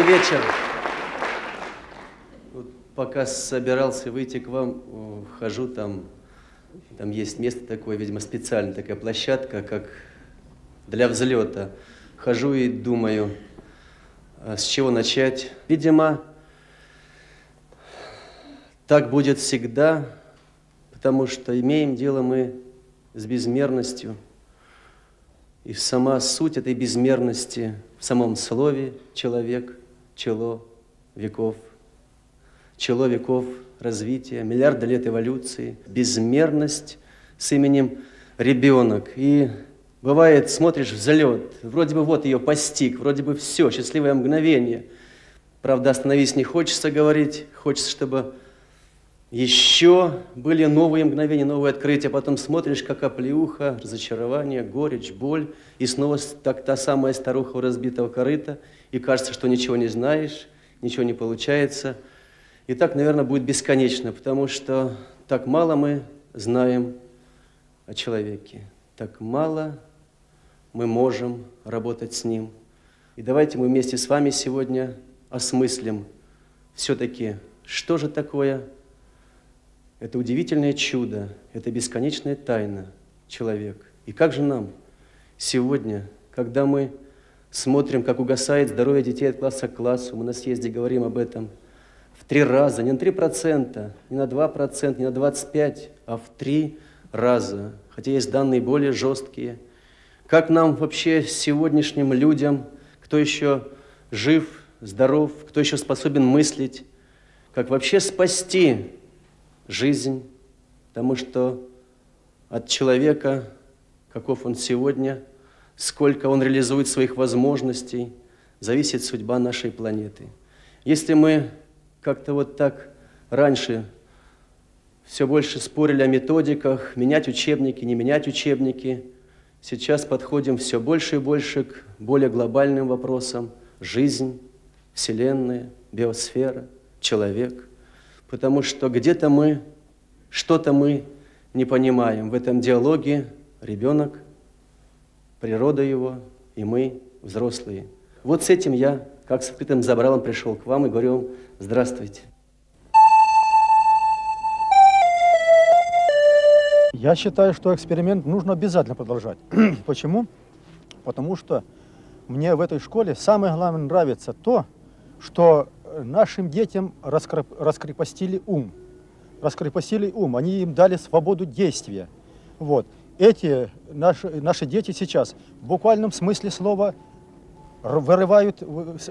вечер. Вот пока собирался выйти к вам, хожу там есть место такое, видимо, специально такая площадка, как для взлета. Хожу и думаю, с чего начать. Видимо, так будет всегда, потому что имеем дело мы с безмерностью. И сама суть этой безмерности в самом слове «человек», «чело веков», «чело веков» развития, миллиарды лет эволюции, безмерность с именем «ребенок». И бывает, смотришь взлет, вроде бы вот ее постиг, вроде бы все, счастливое мгновение. Правда, остановись не хочется говорить, хочется, чтобы еще были новые мгновения, новые открытия. Потом смотришь, как оплеуха, разочарование, горечь, боль. И снова та самая старуха у разбитого корыта. И кажется, что ничего не знаешь, ничего не получается. И так, наверное, будет бесконечно, потому что так мало мы знаем о человеке. Так мало мы можем работать с ним. И давайте мы вместе с вами сегодня осмыслим все-таки, что же такое это удивительное чудо, это бесконечная тайна, человек. И как же нам сегодня, когда мы смотрим, как угасает здоровье детей от класса к классу, мы на съезде говорим об этом в 3 раза, не на 3%, не на 2%, не на 25%, а в 3 раза, хотя есть данные более жесткие. Как нам вообще сегодняшним людям, кто еще жив, здоров, кто еще способен мыслить, как вообще спасти жизнь, потому что от человека, каков он сегодня, сколько он реализует своих возможностей, зависит судьба нашей планеты. Если мы как-то вот так раньше все больше спорили о методиках, менять учебники, не менять учебники, сейчас подходим все больше и больше к более глобальным вопросам: жизнь, Вселенная, биосфера, человек. Потому что где-то мы, что-то мы не понимаем в этом диалоге: ребенок, природа его и мы, взрослые. Вот с этим я, как с открытым забралом, пришел к вам и говорю вам: здравствуйте. Я считаю, что эксперимент нужно обязательно продолжать. Почему? Потому что мне в этой школе самое главное нравится то, что нашим детям раскрепостили ум. Раскрепостили ум, они им дали свободу действия. Вот. Эти наши дети сейчас в буквальном смысле слова вырывают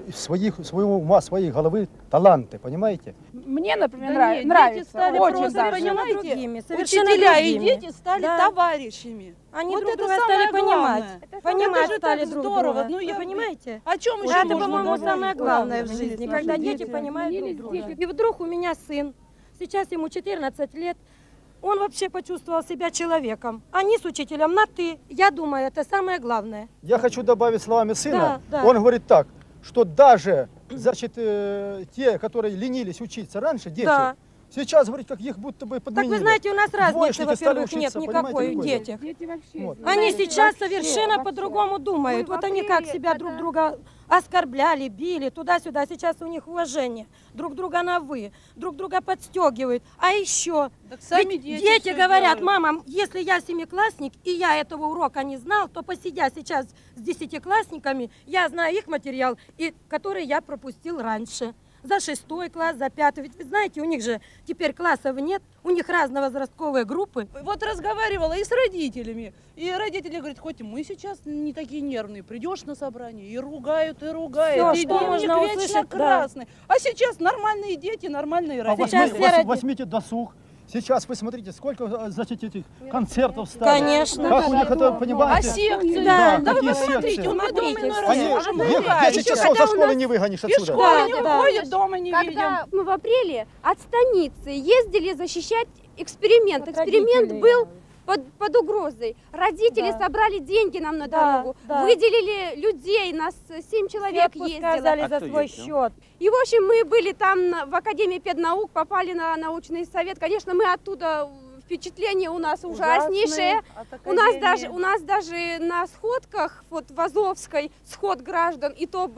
своего ума, своей головы таланты, понимаете? Мне, например, нравится. Стали очень просто, даже. понимаете, другими, учителя другими. и дети стали товарищами. Они вот друг это друга самое стали понимать. главное. Понимать это же стали так друг здорово. друга. Ну, Вы понимаете? О чем еще Это, можно по-моему, говорить? самое главное в Главное, жизни, наши когда дети дети понимают друг друга. дети. И вдруг у меня сын, сейчас ему 14 лет, он вообще почувствовал себя человеком. Они с учителем на «ты». Я думаю, это самое главное. Я хочу добавить словами сына. Да. Он говорит так, что даже, значит, те, которые ленились учиться раньше, дети, Да. сейчас, говорит, как их будто бы подменили. Так вы знаете, у нас разницы, Двоечники стали во-первых, нет учиться, никакой в понимаете, детях. Дети вообще. Вот. Они знаете, сейчас вообще, совершенно вообще. по-другому думают. Мы Вот в они как апреле, себя друг когда- друга оскорбляли, били, туда-сюда. Сейчас у них уважение. Друг друга на «вы», друг друга подстегивают. А еще Так сами ведь дети дети всё говорят: делают. мама, если я семиклассник, и я этого урока не знал, то посидя сейчас с 10-классниками, я знаю их материал, и который я пропустил раньше. За 6 класс, за 5. Ведь вы знаете, у них же теперь классов нет, у них разновозрастковые группы. Вот разговаривала и с родителями. И родители говорят: хоть мы сейчас не такие нервные, придешь на собрание, и ругают, и ругают. Всё, И что дневник можно вечно услышать, да. красный. А сейчас нормальные дети, нормальные А родители. Сейчас все родители- возьмите досуг. Сейчас вы смотрите, сколько, значит, этих концертов стали. Конечно. Как у них это, А понимаете? секции? Да, Да какие вы секции? смотрите, мы дома Смотрите, иной раз Они, можем 10 ругать. часов когда со у школы нас не выгонишь И отсюда. школы Да, не да. уходят, дома не видим. Когда мы в апреле от станицы ездили защищать эксперимент. Вот Эксперимент родители. был под угрозой. Родители Да. собрали деньги нам на Да, дорогу, да. выделили людей, нас 7 человек ездило. Сказали за свой счет. И, в общем, мы были там в Академии педнаук, попали на научный совет. Конечно, мы оттуда, впечатление у нас ужаснейшее. У нас даже на сходках, вот в Азовской, сход граждан, и то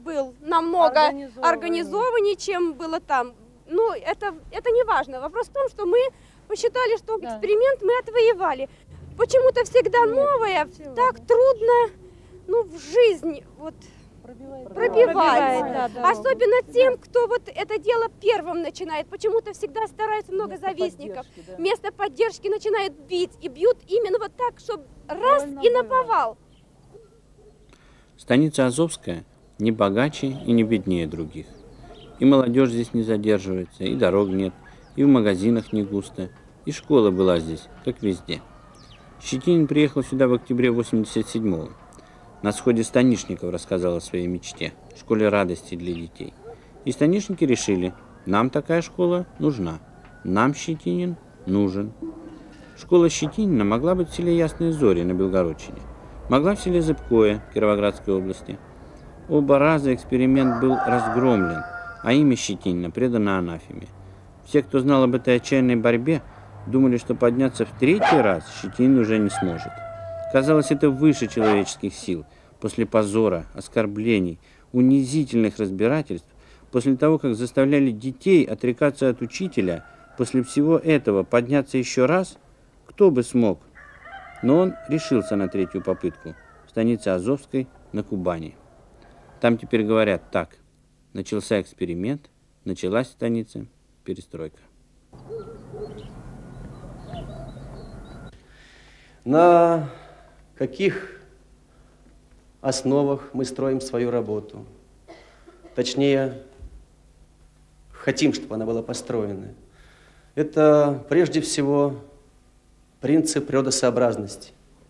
был намного организованнее, чем было там. Ну, это не важно. Вопрос в том, что мы посчитали, что эксперимент мы отвоевали. Почему-то всегда новое так трудно, ну, в жизнь вот пробивается. Да. Особенно тем, кто вот это дело первым начинает. Почему-то всегда стараются много завистников. Вместо поддержки начинают бить. И бьют именно вот так, чтобы раз и наповал. Станица Азовская не богаче и не беднее других. И молодежь здесь не задерживается, и дорог нет, и в магазинах не густо, и школа была здесь, как везде. Щетинин приехал сюда в октябре 87-го. На сходе станишников рассказал о своей мечте, школе радости для детей. И станишники решили, нам такая школа нужна, нам Щетинин нужен. Школа Щетинина могла быть в селе Ясные Зори на Белгородчине, могла в селе Зыбкое Кировоградской области. Оба раза эксперимент был разгромлен, а имя Щетинина предано анафеме. Все, кто знал об этой отчаянной борьбе, думали, что подняться в третий раз Щетинин уже не сможет. Казалось, это выше человеческих сил. После позора, оскорблений, унизительных разбирательств, после того, как заставляли детей отрекаться от учителя, после всего этого подняться еще раз, кто бы смог? Но он решился на третью попытку в станице Азовской на Кубани. Там теперь говорят так: начался эксперимент, началась в станице перестройка. На каких основах мы строим свою работу? Точнее, хотим, чтобы она была построена. Это прежде всего принцип природосообразности,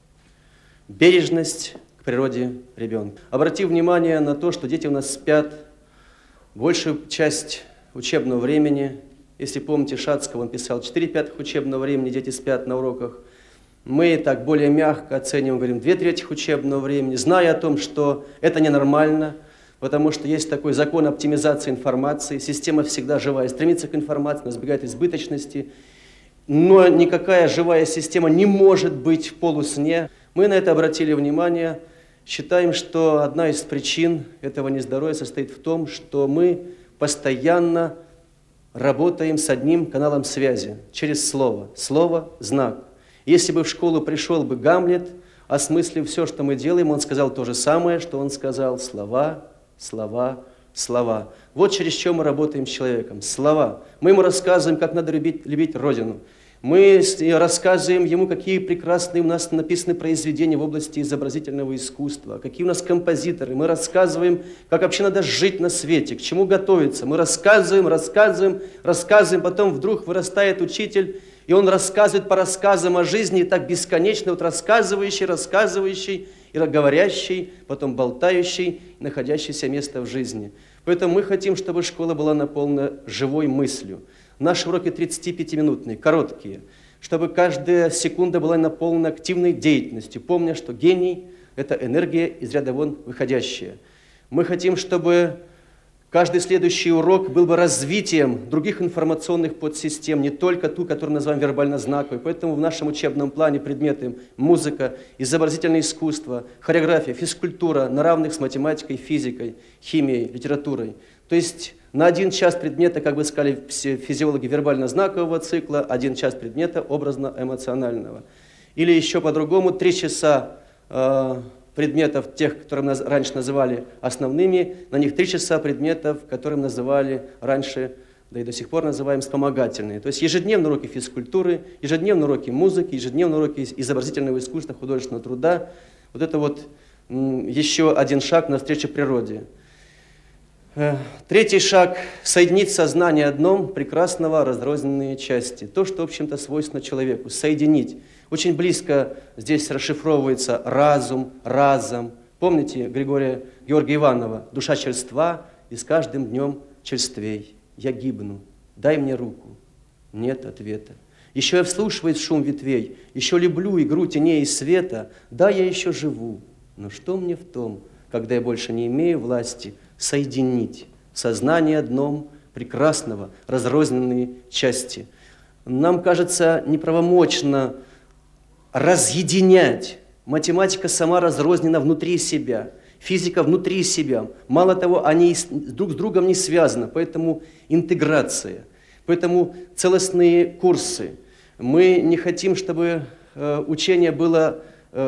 бережность к природе ребенка. Обратив внимание на то, что дети у нас спят большую часть учебного времени. Если помните, Шацкого, он писал, 4/5 учебного времени дети спят на уроках. Мы так более мягко оцениваем, говорим, 2/3 учебного времени, зная о том, что это ненормально, потому что есть такой закон оптимизации информации, система всегда живая, стремится к информации, она избегает избыточности, но никакая живая система не может быть в полусне. Мы на это обратили внимание, считаем, что одна из причин этого нездоровья состоит в том, что мы постоянно работаем с одним каналом связи, через слово. Слово – знак. Если бы в школу пришел бы Гамлет, осмыслив все, что мы делаем, он сказал то же самое, что он сказал: слова, слова, слова. Вот через что мы работаем с человеком. Слова. Мы ему рассказываем, как надо любить Родину. Мы рассказываем ему, какие прекрасные у нас написаны произведения в области изобразительного искусства, какие у нас композиторы. Мы рассказываем, как вообще надо жить на свете, к чему готовиться. Мы рассказываем, потом вдруг вырастает учитель, и он рассказывает по рассказам о жизни, и так бесконечно, вот рассказывающий, и говорящий, потом болтающий, находящийся место в жизни. Поэтому мы хотим, чтобы школа была наполнена живой мыслью. Наши уроки 35-минутные, короткие, чтобы каждая секунда была наполнена активной деятельностью, помня, что гений – это энергия из ряда вон выходящая. Мы хотим, чтобы каждый следующий урок был бы развитием других информационных подсистем, не только ту, которую называем вербально-знаковой. Поэтому в нашем учебном плане предметы музыка, изобразительное искусство, хореография, физкультура на равных с математикой, физикой, химией, литературой. То есть на 1 час предмета, как бы сказали физиологи, вербально-знакового цикла, 1 час предмета образно-эмоционального. Или еще по-другому, 3 часа предметов, тех, которые раньше называли основными, на них 3 часа предметов, которые называли раньше, да и до сих пор называем вспомогательные. То есть ежедневные уроки физкультуры, ежедневные уроки музыки, ежедневные уроки изобразительного искусства, художественного труда. Вот это вот еще один шаг навстречу природе. 3-й шаг – соединить сознание одном прекрасного разрозненные части. То, что, в общем-то, свойственно человеку. Соединить. Очень близко здесь расшифровывается разум, разом. Помните Георгия Иванова? «Душа черства, и с каждым днем черствей. Я гибну, дай мне руку». Нет ответа. Еще я вслушиваюсь в шум ветвей, еще люблю игру теней и света. Да, я еще живу, но что мне в том, когда я больше не имею власти соединить в сознании одном прекрасного разрозненные части. Нам кажется неправомочно разъединять. Математика сама разрознена внутри себя. физика внутри себя. Мало того, они друг с другом не связаны, поэтому интеграция, поэтому целостные курсы. Мы не хотим, чтобы учение было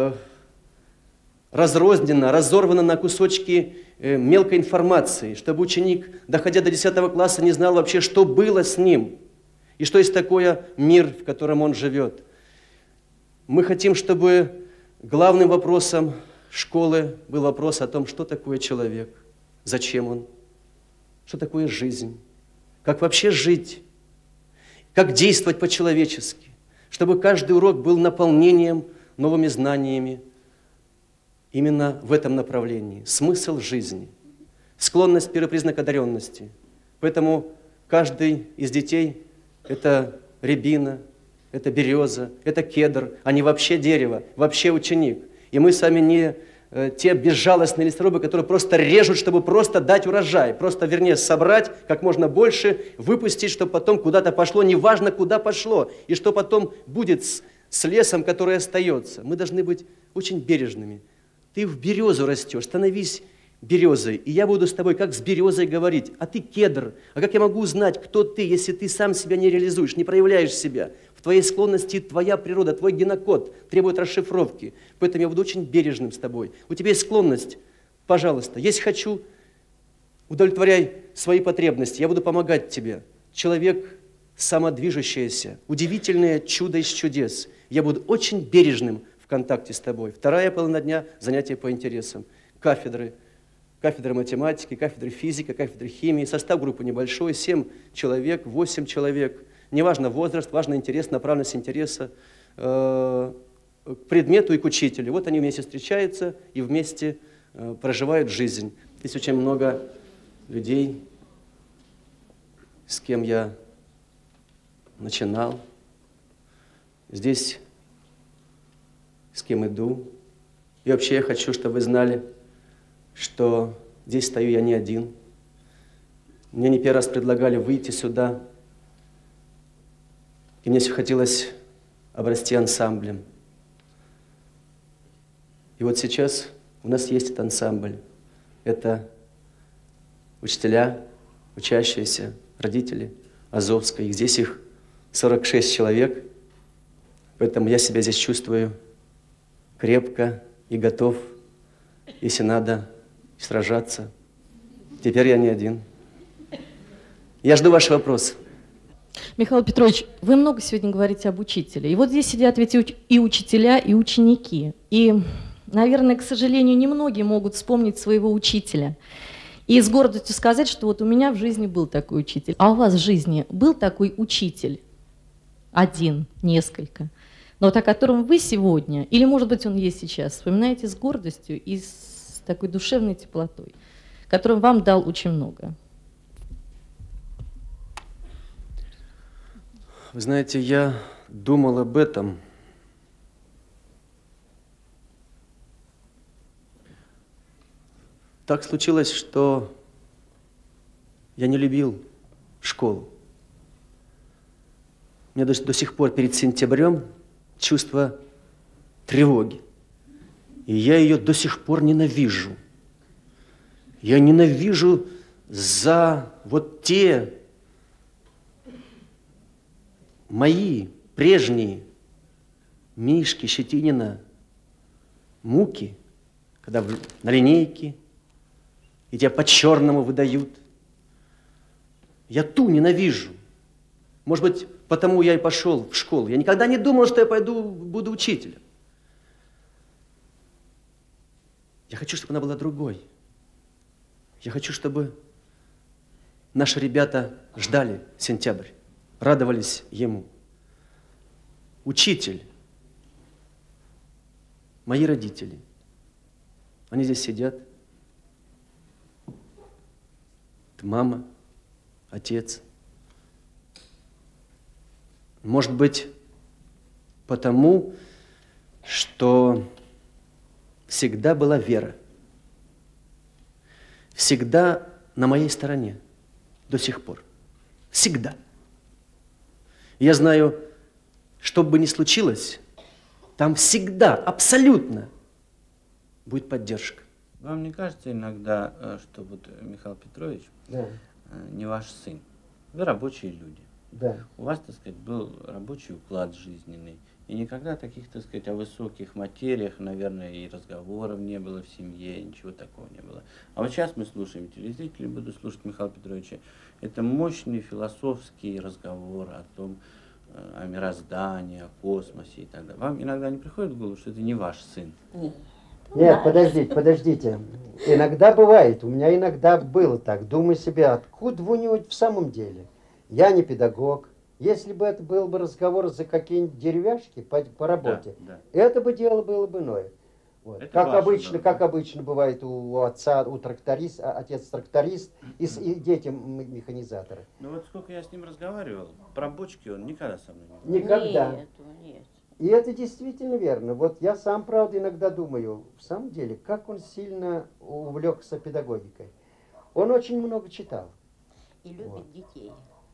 разрознено, разорвано на кусочки мелкой информации, чтобы ученик, доходя до 10 класса, не знал вообще, что было с ним и что есть такое мир, в котором он живет. Мы хотим, чтобы главным вопросом школы был вопрос о том, что такое человек, зачем он, что такое жизнь, как вообще жить, как действовать по-человечески, чтобы каждый урок был наполнением новыми знаниями именно в этом направлении. Смысл жизни, склонность, первый признак одаренности. Поэтому каждый из детей – это рябина, это береза, это кедр, а не вообще дерево, вообще ученик. И мы с вами не те безжалостные лесорубы, которые просто режут, чтобы просто дать урожай, просто, вернее, собрать как можно больше, выпустить, чтобы потом куда-то пошло, неважно, куда пошло, и что потом будет с лесом, который остается. Мы должны быть очень бережными. Ты в березу растешь, становись березой, и я буду с тобой как с березой говорить, а ты кедр. А как я могу узнать, кто ты, если ты сам себя не реализуешь, не проявляешь себя? В твоей склонности твоя природа, твой генокод требует расшифровки. Поэтому я буду очень бережным с тобой. У тебя есть склонность, пожалуйста, если хочу, удовлетворяй свои потребности, я буду помогать тебе. Человек самодвижущийся, удивительное чудо из чудес. Я буду очень бережным в контакте с тобой. Вторая половина дня – занятия по интересам. Кафедры математики, кафедры физики, кафедры химии. Состав группы небольшой, 7 человек, 8 человек. Неважно возраст, важно интерес, направленность интереса к предмету и к учителю. Вот они вместе встречаются и вместе проживают жизнь. Здесь очень много людей, с кем я начинал. Здесь с кем иду. И вообще я хочу, чтобы вы знали, что здесь стою я не один. Мне не первый раз предлагали выйти сюда, и мне все хотелось обрасти ансамблем. И вот сейчас у нас есть этот ансамбль. Это учителя, учащиеся, родители Азовской. Здесь их 46 человек, поэтому я себя здесь чувствую крепко и готов, если надо, сражаться. Теперь я не один. Я жду ваш вопрос. Михаил Петрович, вы много сегодня говорите об учителе. И вот здесь сидят ведь и учителя, и ученики. И, наверное, к сожалению, немногие могут вспомнить своего учителя. И с гордостью сказать, что вот у меня в жизни был такой учитель. А у вас в жизни был такой учитель? Один, несколько. Но вот о котором вы сегодня, или, может быть, он есть сейчас, вспоминаете с гордостью и с такой душевной теплотой, который вам дал очень много. Вы знаете, я думал об этом. Так случилось, что я не любил школу. У меня до сих пор перед сентябрем чувство тревоги. И я ее до сих пор ненавижу. Я ненавижу за вот те мои прежние Мишки, Щетинина муки, когда на линейке и тебя по-черному выдают. Я ту ненавижу. Может быть, потому я и пошел в школу. Я никогда не думал, что я буду учителем. Я хочу, чтобы она была другой. Я хочу, чтобы наши ребята ждали сентябрь, радовались ему. Учитель, мои родители, они здесь сидят. Это мама, отец. Может быть, потому, что всегда была вера. Всегда на моей стороне. До сих пор. Всегда. Я знаю, что бы ни случилось, там всегда, абсолютно будет поддержка. Вам не кажется иногда, что вот Михаил Петрович не ваш сын? Вы рабочие люди. Да. У вас, так сказать, был рабочий уклад жизненный. И никогда таких, так сказать, о высоких материях, наверное, и разговоров не было в семье, ничего такого не было. А вот сейчас мы слушаем, телезрители будут слушать Михаила Петровича. Это мощный философский разговор о том, о мироздании, о космосе и так далее. Вам иногда не приходит в голову, что это не ваш сын? Нет, подождите. Иногда бывает, у меня иногда было так. Думаю себе, откуда у него в самом деле? Я не педагог. Если бы это был бы разговор за какие-нибудь деревяшки по работе, это бы дело было бы иное. Вот. Как обычно бывает у отца, у тракториста, отец тракторист и дети механизаторы. Ну вот сколько я с ним разговаривал, про бочки он никогда со мной не говорил. Никогда. Нет. И это действительно верно. Вот я сам, правда, иногда думаю, в самом деле, как он сильно увлекся педагогикой. Он очень много читал. И любит детей.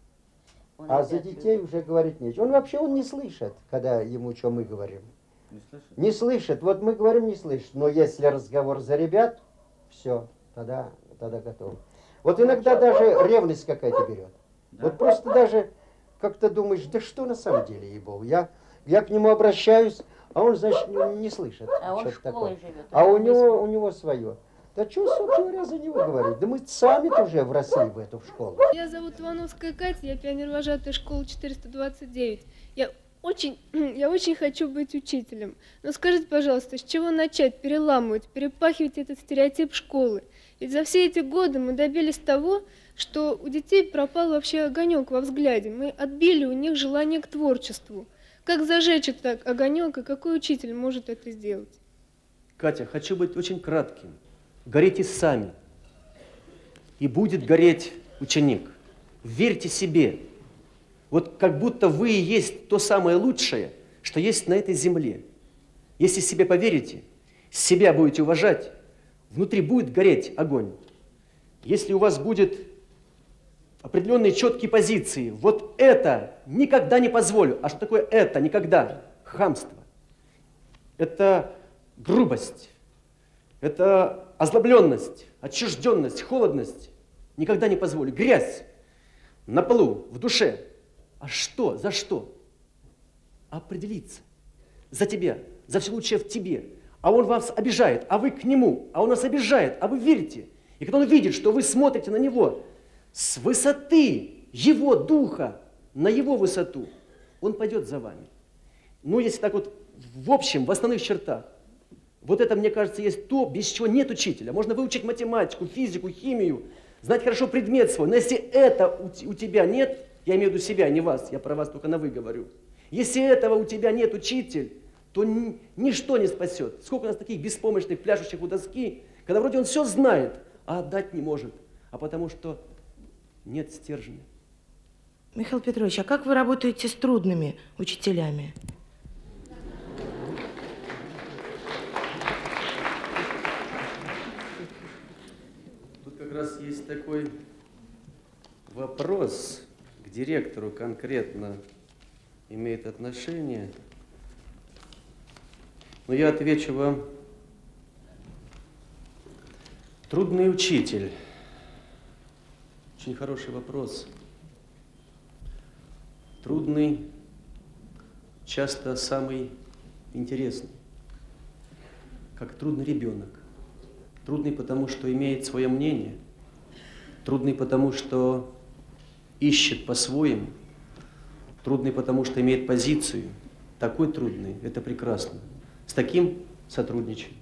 А за детей уже говорить нечего. Он не слышит, когда ему что мы говорим. Не слышит? Не слышит. Вот мы говорим, не слышит. Но если разговор за ребят, все, тогда готово. Вот иногда даже ревность какая-то берет. Да? Вот просто даже как-то думаешь, да что на самом деле, ей-богу. Я к нему обращаюсь, а он, значит, не слышит. А он школой живет. А у него свое. Да что, собственно говоря, за него говорить? Да мы сами-то уже вросли в эту школу. Меня зовут Ивановская Катя, я пионер-вожатая школы 429. Я очень хочу быть учителем. Но скажите, пожалуйста, с чего начать переламывать, перепахивать этот стереотип школы? Ведь за все эти годы мы добились того, что у детей пропал вообще огонек во взгляде. Мы отбили у них желание к творчеству. Как зажечь этот огонек, и какой учитель может это сделать? Катя, хочу быть очень кратким. Горите сами, и будет гореть ученик. Верьте себе. Вот как будто вы и есть то самое лучшее, что есть на этой земле. Если себе поверите, себя будете уважать, внутри будет гореть огонь. Если у вас будет определенные четкие позиции, вот это никогда не позволю. А что такое это никогда? Хамство. Это грубость. Это озлобленность, отчужденность, холодность. Никогда не позволю. Грязь на полу, в душе. А что? За что? Определиться. За тебя. За все лучшее в тебе. А он вас обижает, а вы к нему. А он нас обижает, а вы верите. И когда он видит, что вы смотрите на него с высоты его духа, на его высоту, он пойдет за вами. Ну, если так вот в общем, в основных чертах, вот это, мне кажется, есть то, без чего нет учителя. Можно выучить математику, физику, химию, знать хорошо предмет свой. Но если это у тебя нет, я имею в виду себя, не вас, я про вас только на «вы» говорю. Если этого у тебя нет, учитель, то ничто не спасет. Сколько у нас таких беспомощных, пляшущих у доски, когда вроде он все знает, а отдать не может. А потому что нет стержня. Михаил Петрович, а как вы работаете с трудными учителями? Как раз есть такой вопрос к директору конкретно имеет отношение. Но я отвечу вам. Трудный учитель. Очень хороший вопрос. Трудный, часто самый интересный. Как трудный ребенок. Трудный, потому что имеет свое мнение. Трудный, потому что ищет по-своему. Трудный, потому что имеет позицию. Такой трудный, это прекрасно. С таким сотрудничаем.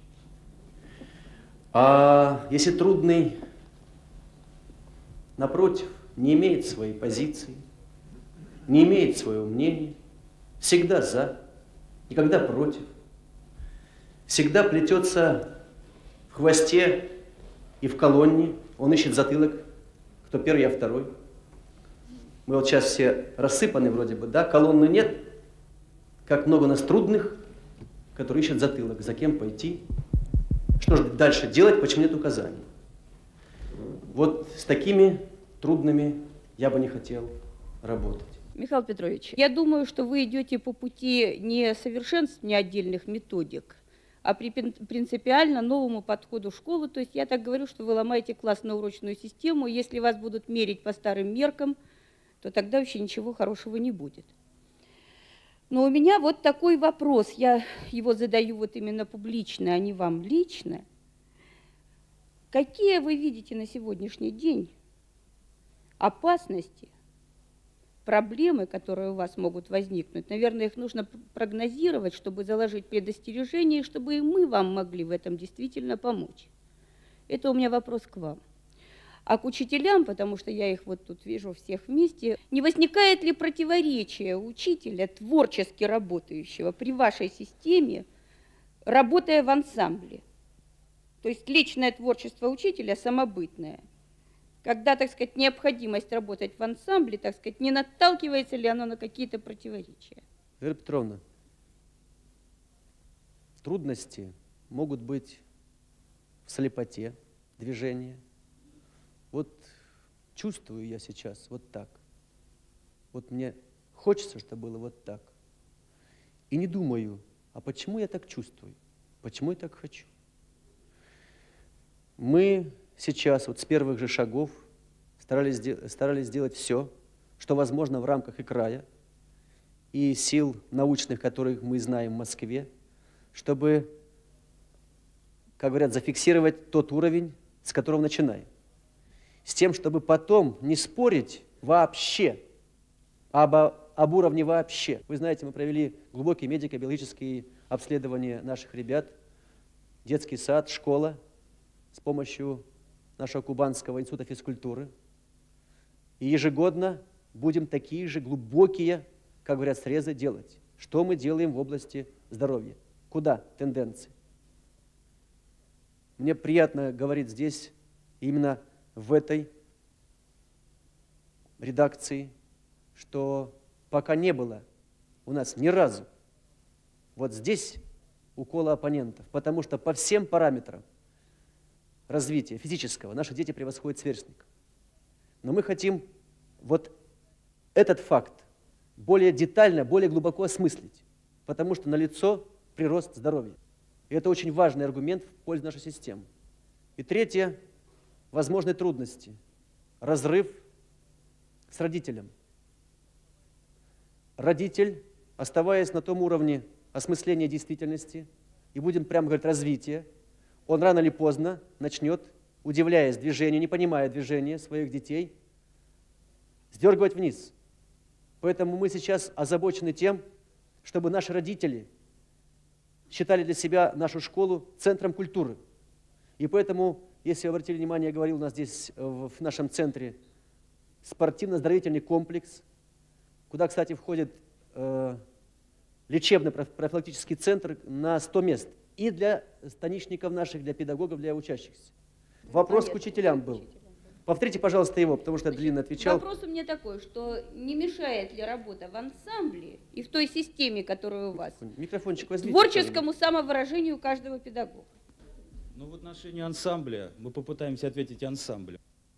А если трудный, напротив, не имеет своей позиции, не имеет своего мнения, всегда за, никогда против, всегда плетется в хвосте и в колонне, он ищет затылок, кто первый, а второй. Мы вот сейчас все рассыпаны вроде бы, да, колонны нет, как много у нас трудных, которые ищут затылок, за кем пойти, что же дальше делать, почему нет указаний. Вот с такими трудными я бы не хотел работать. Михаил Петрович, я думаю, что вы идете по пути не совершенствования отдельных методик, а при принципиально новому подходу в школу. То есть я так говорю, что вы ломаете классно-урочную систему. Если вас будут мерить по старым меркам, то тогда вообще ничего хорошего не будет. Но у меня вот такой вопрос. Я его задаю вот именно публично, а не вам лично. Какие вы видите на сегодняшний день опасности, проблемы, которые у вас могут возникнуть? Наверное, их нужно прогнозировать, чтобы заложить предостережение, чтобы и мы вам могли в этом действительно помочь. Это у меня вопрос к вам. А к учителям, потому что я их вот тут вижу всех вместе, не возникает ли противоречия учителя, творчески работающего при вашей системе, работая в ансамбле? То есть личное творчество учителя самобытное. Когда, так сказать, необходимость работать в ансамбле, так сказать, не наталкивается ли оно на какие-то противоречия? Вера Петровна, трудности могут быть в слепоте движения. Вот чувствую я сейчас вот так. Вот мне хочется, чтобы было вот так. И не думаю, а почему я так чувствую? Почему я так хочу? Мы сейчас вот с первых же шагов старались сделать все, что возможно в рамках и края, и сил научных, которых мы знаем в Москве, чтобы, как говорят, зафиксировать тот уровень, с которого начинаем. С тем, чтобы потом не спорить вообще об уровне вообще. Вы знаете, мы провели глубокие медико-биологические обследования наших ребят, детский сад, школа, с помощью нашего Кубанского института физкультуры. И ежегодно будем такие же глубокие, как говорят, срезы делать. Что мы делаем в области здоровья? Куда тенденции? Мне приятно говорить здесь, именно в этой редакции, что пока не было у нас ни разу вот здесь укола оппонентов, потому что по всем параметрам развития физического наши дети превосходят сверстников. Но мы хотим вот этот факт более детально, более глубоко осмыслить, потому что налицо прирост здоровья. И это очень важный аргумент в пользу нашей системы. И третье – возможные трудности, разрыв с родителем. Родитель, оставаясь на том уровне осмысления действительности, и будем прямо говорить развития, он рано или поздно начнет, удивляясь движению, не понимая движения своих детей, сдергивать вниз. Поэтому мы сейчас озабочены тем, чтобы наши родители считали для себя нашу школу центром культуры. И поэтому, если вы обратили внимание, я говорил, у нас здесь в нашем центре спортивно-оздоровительный комплекс, куда, кстати, входит лечебно-профилактический центр на 100 мест. И для станичников наших, для педагогов, для учащихся. Вопрос к учителям был. Повторите, пожалуйста, его, потому что я длинно отвечал. Вопрос у меня такой, что не мешает ли работа в ансамбле и в той системе, которая у вас, микрофончик возьмите, творческому самовыражению каждого педагога? Ну, в отношении ансамбля мы попытаемся ответить ансамблем.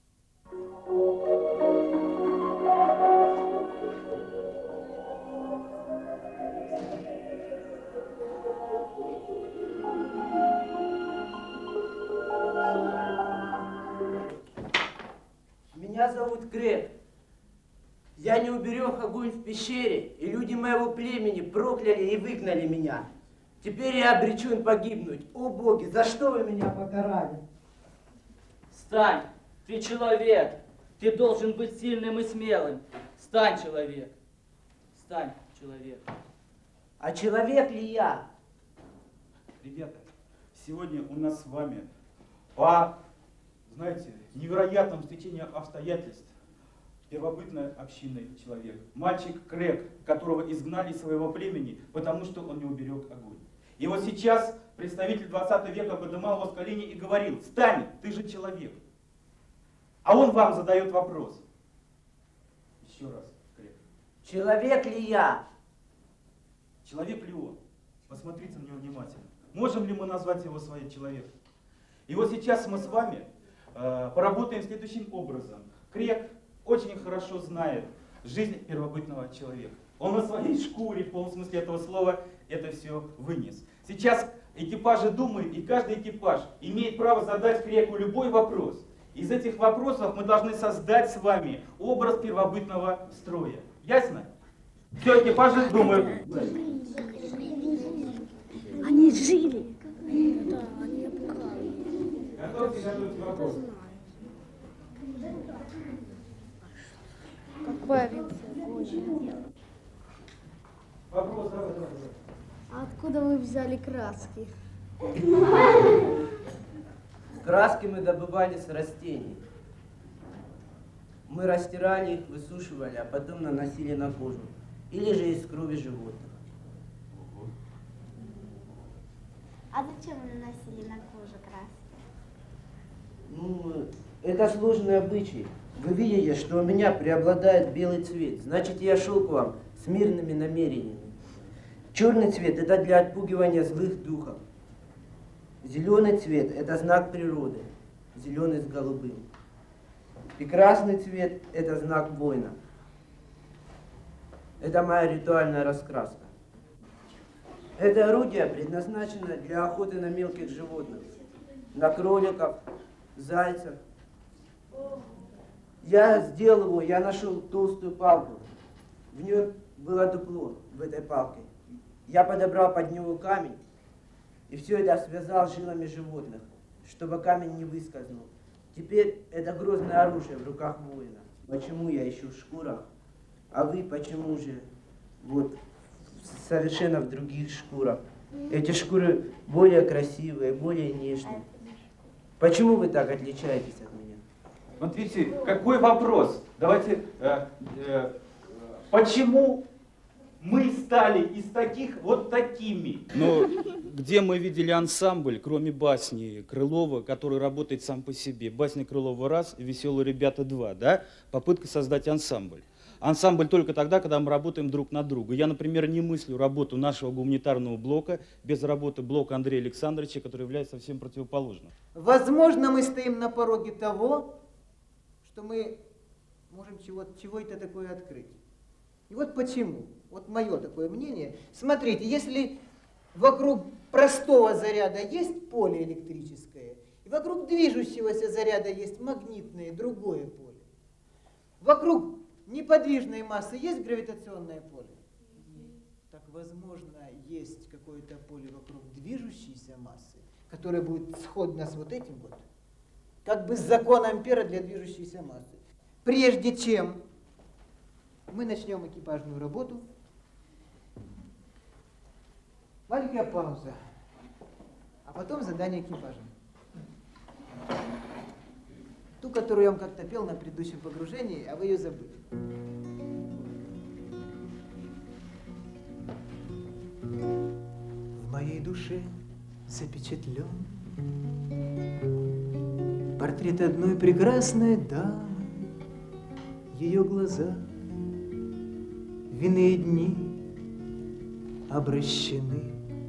Меня зовут Креп. Я не уберег огонь в пещере, и люди моего племени прокляли и выгнали меня. Теперь я обречен погибнуть. О боги, за что вы меня покарали? Стань, ты человек. Ты должен быть сильным и смелым. Стань, человек. Стань, человек. А человек ли я? Ребята, сегодня у нас с вами по, знаете, невероятном стечении обстоятельств первобытной общины человек. Мальчик Крэг, которого изгнали из своего племени, потому что он не уберег огонь. И вот сейчас представитель 20 века поднимал его с колени и говорил: «Встань, ты же человек». А он вам задает вопрос. Еще раз, Крэг. Человек ли я? Человек ли он? Посмотрите на него внимательно. Можем ли мы назвать его своим человеком? И вот сейчас мы с вами поработаем следующим образом. Крэг очень хорошо знает жизнь первобытного человека. Он на своей шкуре, в полном смысле этого слова, это все вынес. Сейчас экипажи Думы, и каждый экипаж имеет право задать Креку любой вопрос. Из этих вопросов мы должны создать с вами образ первобытного строя. Ясно? Все, экипажи Думы. Они жили. Готовьте вопрос. Какое венце? Вопрос, давай. А откуда вы взяли краски? Краски мы добывали с растений. Мы растирали их, высушивали, а потом наносили на кожу. Или же из крови животных. А зачем вы наносили на кожу краски? Ну, это сложный обычай. Вы видите, что у меня преобладает белый цвет. Значит, я шел к вам с мирными намерениями. Черный цвет – это для отпугивания злых духов. Зеленый цвет – это знак природы. Зеленый с голубым. И красный цвет – это знак воина. Это моя ритуальная раскраска. Это орудие предназначено для охоты на мелких животных. На кроликов, зайцев. Я сделал его, я нашел толстую палку. В нее было дупло, в этой палке. Я подобрал под него камень, и все это связал жилами животных, чтобы камень не выскользнул. Теперь это грозное оружие в руках воина. Почему я ищу в шкурах, а вы почему же вот совершенно в других шкурах? Эти шкуры более красивые, более нежные. Почему вы так отличаетесь от меня? Вот видите, какой вопрос. Давайте, почему мы стали из таких вот такими? Но где мы видели ансамбль, кроме басни Крылова, который работает сам по себе? Басня Крылова раз, Веселые ребята два, да? Попытка создать ансамбль. Ансамбль только тогда, когда мы работаем друг на друга. Я, например, не мыслю работу нашего гуманитарного блока без работы блока Андрея Александровича, который является совсем противоположным. Возможно, мы стоим на пороге того, что мы можем чего-то такое открыть. И вот почему. Вот мое такое мнение. Смотрите, если вокруг простого заряда есть поле электрическое, и вокруг движущегося заряда есть магнитное, другое поле, вокруг неподвижной массы есть гравитационное поле? Так, возможно, есть какое-то поле вокруг движущейся массы, которое будет сходно с вот этим вот, как бы закон Ампера для движущейся массы. Прежде чем мы начнем экипажную работу, маленькая пауза, а потом задание экипажа. Ту, которую я вам как-то пел на предыдущем погружении, а вы ее забыли. В моей душе запечатлен портрет одной прекрасной дамы. Ее глаза в иные дни обращены.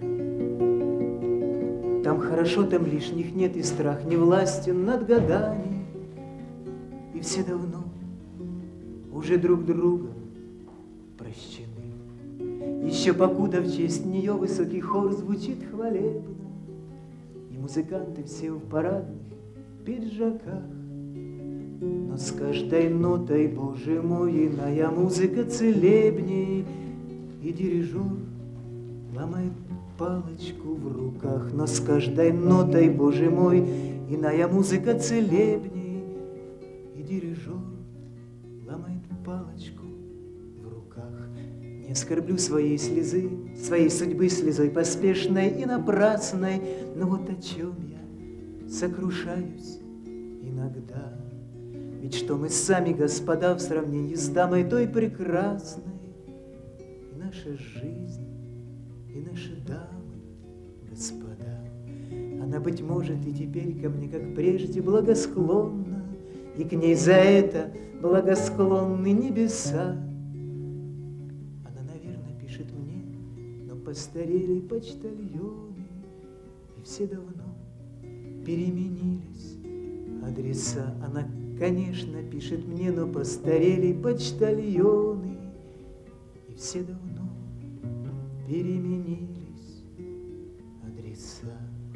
Там хорошо, там лишних нет, и страх не властен над годами. И все давно уже друг друга прощены. Еще покуда в честь нее высокий хор звучит хвалебно, и музыканты все в парадных пиджаках. Но с каждой нотой, Боже мой, иная музыка целебней, и дирижер ломает палочку в руках. Но с каждой нотой, Боже мой, иная музыка целебней, и дирижер ломает палочку в руках. Не скорблю своей слезы, своей судьбы слезой поспешной и напрасной, но вот о чем я сокрушаюсь иногда. Ведь что мы сами, господа, в сравнении с дамой той прекрасной, и наша жизнь, и наши дамы, господа, она, быть может, и теперь ко мне, как прежде, благосклонна, и к ней за это благосклонны небеса. Она, наверное, пишет мне, но постарели почтальоны, и все давно переменились адреса. Она, конечно, пишет мне, но постарели почтальоны, и все давно переменились небеса.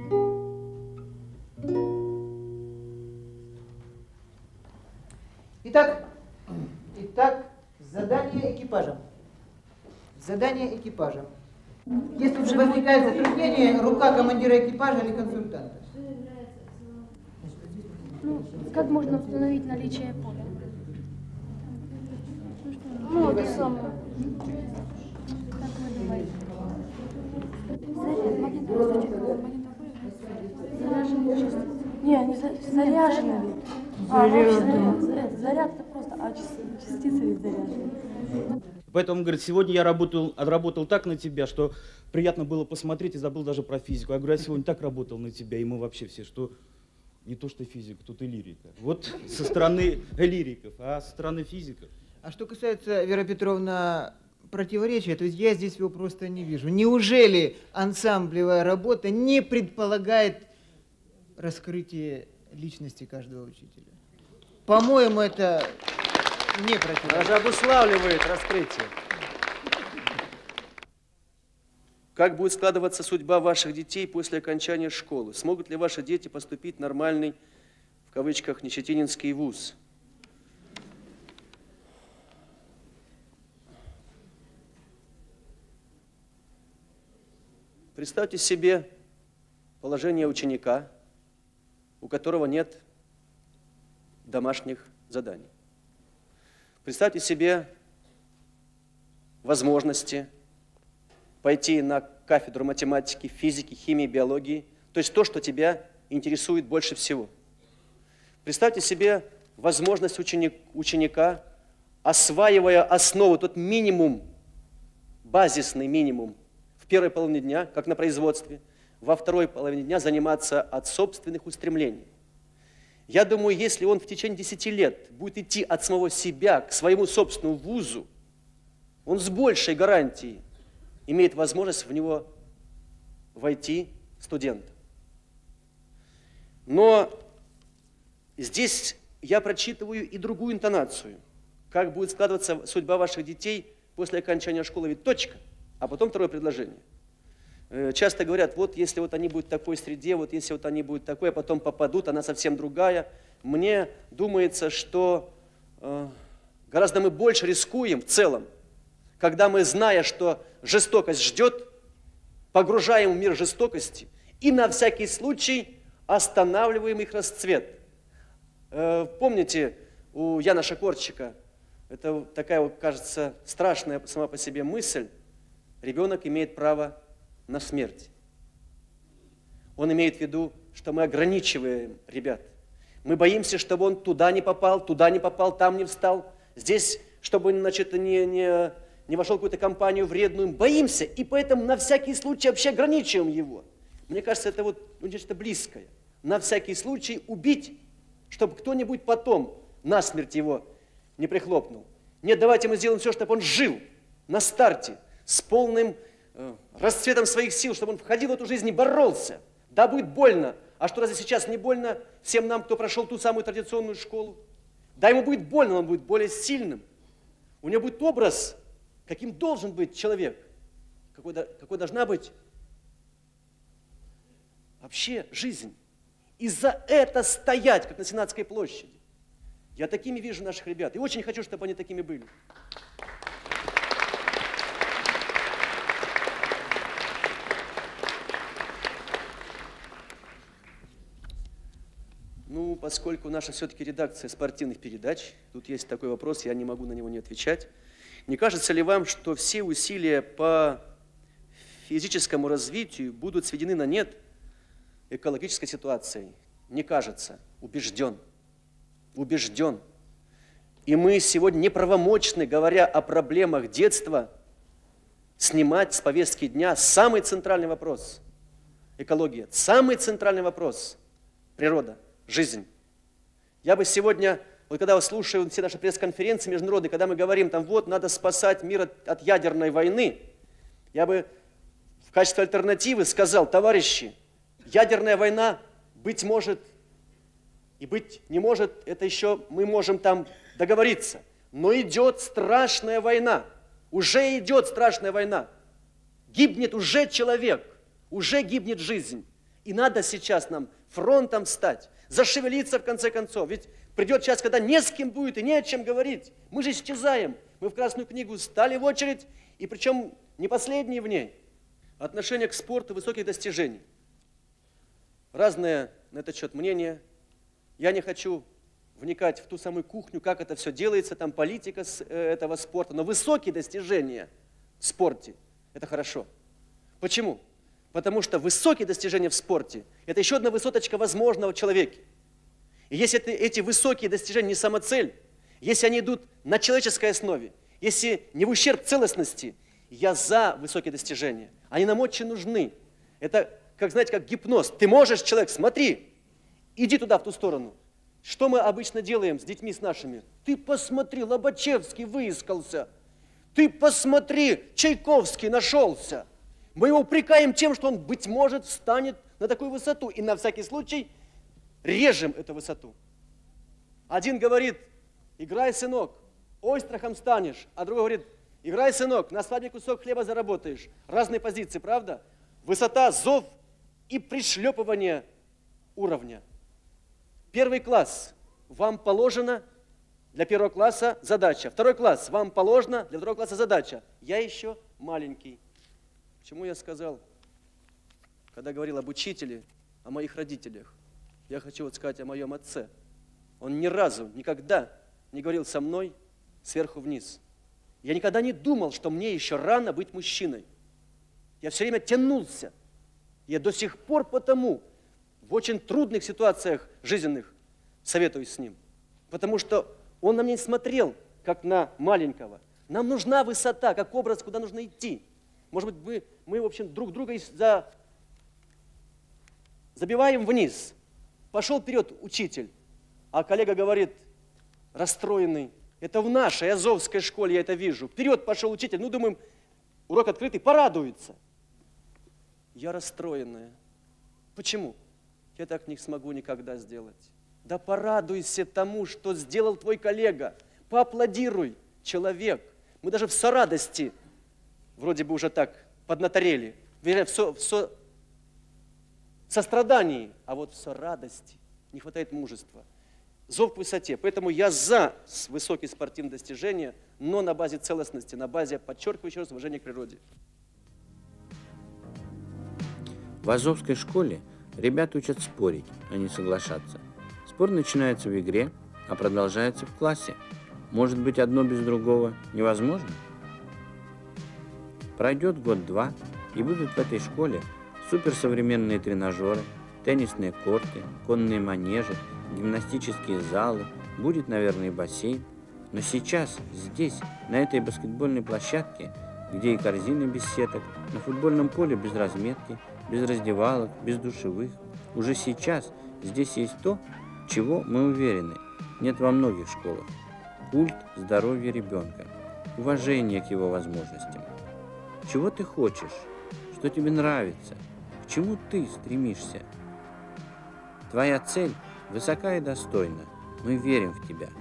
Итак, задание экипажа. Задание экипажа. Если уже возникает затруднение, рука командира экипажа или консультанта. Ну, как можно установить наличие поля? Ну, это самое. Как вы думаете? Заряженные частицы. Не, они заряженные. Заряд это просто, а частицы ведь заряженные. Поэтому он говорит, сегодня я отработал так на тебя, что приятно было посмотреть и забыл даже про физику. Я говорю, я сегодня так работал на тебя, и мы вообще все, что не то что физика, тут и лирика. Вот со стороны лириков, а со стороны физиков. А что касается, Вера Петровна, противоречия, то есть я здесь его просто не вижу. Неужели ансамблевая работа не предполагает раскрытие личности каждого учителя? По-моему, это не противоречит. Даже обуславливает раскрытие. Как будет складываться судьба ваших детей после окончания школы? Смогут ли ваши дети поступить в нормальный, в кавычках, нечетининский вуз? Представьте себе положение ученика, у которого нет домашних заданий. Представьте себе возможности пойти на кафедру математики, физики, химии, биологии, то есть то, что тебя интересует больше всего. Представьте себе возможность ученика, осваивая основу, тот минимум, базисный минимум, в первой половине дня, как на производстве, во второй половине дня заниматься от собственных устремлений. Я думаю, если он в течение 10 лет будет идти от самого себя к своему собственному вузу, он с большей гарантией имеет возможность в него войти студентом. Но здесь я прочитываю и другую интонацию. Как будет складываться судьба ваших детей после окончания школы, ведь точка, а потом второе предложение. Часто говорят, вот если вот они будут в такой среде, вот если вот они будут такой, а потом попадут, она совсем другая. Мне думается, что гораздо мы больше рискуем в целом, когда мы, зная, что жестокость ждет, погружаем в мир жестокости и на всякий случай останавливаем их расцвет. Помните, у Яна Шакорчика, это такая, кажется, страшная сама по себе мысль, ребенок имеет право на смерть. Он имеет в виду, что мы ограничиваем ребят. Мы боимся, чтобы он туда не попал, там не встал, здесь, чтобы, значит, не вошел в какую-то компанию вредную. Боимся, и поэтому на всякий случай вообще ограничиваем его. Мне кажется, это вот нечто близкое. На всякий случай убить, чтобы кто-нибудь потом насмерть его не прихлопнул. Нет, давайте мы сделаем все, чтобы он жил на старте, с полным расцветом своих сил, чтобы он входил в эту жизнь и боролся. Да, будет больно. А что, разве сейчас не больно всем нам, кто прошел ту самую традиционную школу? Да, ему будет больно, он будет более сильным. У него будет образ, каким должен быть человек, какой должна быть вообще жизнь. И за это стоять, как на Сенатской площади. Я такими вижу наших ребят. И очень хочу, чтобы они такими были. Ну, поскольку наша все-таки редакция спортивных передач, тут есть такой вопрос, я не могу на него не отвечать. Не кажется ли вам, что все усилия по физическому развитию будут сведены на нет экологической ситуацией? Не кажется. Убежден. Убежден. И мы сегодня неправомочны, говоря о проблемах детства, снимать с повестки дня самый центральный вопрос – экология. Самый центральный вопрос – природа. Жизнь. Я бы сегодня, вот когда слушаю все наши пресс-конференции международные, когда мы говорим, там, вот, надо спасать мир от ядерной войны, я бы в качестве альтернативы сказал, товарищи, ядерная война, быть может и быть не может, это еще мы можем там договориться, но идет страшная война, уже идет страшная война, гибнет уже человек, Уже гибнет жизнь. И надо сейчас нам фронтом встать, зашевелиться в конце концов. Ведь придет час, когда не с кем будет и не о чем говорить. Мы же исчезаем. Мы в Красную книгу стали в очередь, и причем не последние в ней. Отношение к спорту, высоких достижений. Разное на этот счет мнение. Я не хочу вникать в ту самую кухню, как это все делается, там политика этого спорта. Но высокие достижения в спорте – это хорошо. Почему? Потому что высокие достижения в спорте – это еще одна высоточка возможного в человеке. И если эти высокие достижения не самоцель, если они идут на человеческой основе, если не в ущерб целостности, я за высокие достижения. Они нам очень нужны. Это, как знаете, как гипноз. Ты можешь, человек, смотри, иди туда, в ту сторону. Что мы обычно делаем с детьми, с нашими? Ты посмотри, Лобачевский выискался. Ты посмотри, Чайковский нашелся. Мы его упрекаем тем, что он, быть может, встанет на такую высоту. И на всякий случай режем эту высоту. Один говорит, играй, сынок, ойстрахом станешь. А другой говорит, играй, сынок, на свадьбе кусок хлеба заработаешь. Разные позиции, правда? Высота, зов и пришлепывание уровня. Первый класс. Вам положено для первого класса задача. Второй класс. Вам положено для второго класса задача. Я еще маленький. Почему я сказал, когда говорил об учителе, о моих родителях, я хочу вот сказать о моем отце. Он ни разу, никогда не говорил со мной сверху вниз. Я никогда не думал, что мне еще рано быть мужчиной. Я все время тянулся. Я до сих пор потому в очень трудных ситуациях жизненных советуюсь с ним. Потому что он на меня не смотрел, как на маленького. Нам нужна высота, как образ, куда нужно идти. Может быть, мы в общем, друг друга забиваем вниз. Пошел вперед учитель, а коллега говорит, расстроенный, это в нашей азовской школе я это вижу. Вперед пошел учитель, ну, думаем, урок открытый, порадуется. Я расстроенная. Почему? Я так не смогу никогда сделать. Да порадуйся тому, что сделал твой коллега. Поаплодируй, человек. Мы даже в сорадости вроде бы уже так поднаторели. В сострадании, а вот в сорадости не хватает мужества. Зов к высоте. Поэтому я за высокие спортивные достижения, но на базе целостности, на базе, подчеркиваю еще раз, уважения к природе. В Азовской школе ребята учат спорить, а не соглашаться. Спор начинается в игре, а продолжается в классе. Может быть, одно без другого невозможно? Пройдет год-два, и будут в этой школе суперсовременные тренажеры, теннисные корты, конные манежи, гимнастические залы, будет, наверное, и бассейн. Но сейчас, здесь, на этой баскетбольной площадке, где и корзины без сеток, на футбольном поле без разметки, без раздевалок, без душевых, уже сейчас здесь есть то, чего, мы уверены, нет во многих школах. Культ здоровья ребенка, уважение к его возможностям. Чего ты хочешь? Что тебе нравится? К чему ты стремишься? Твоя цель высока и достойна. Мы верим в тебя.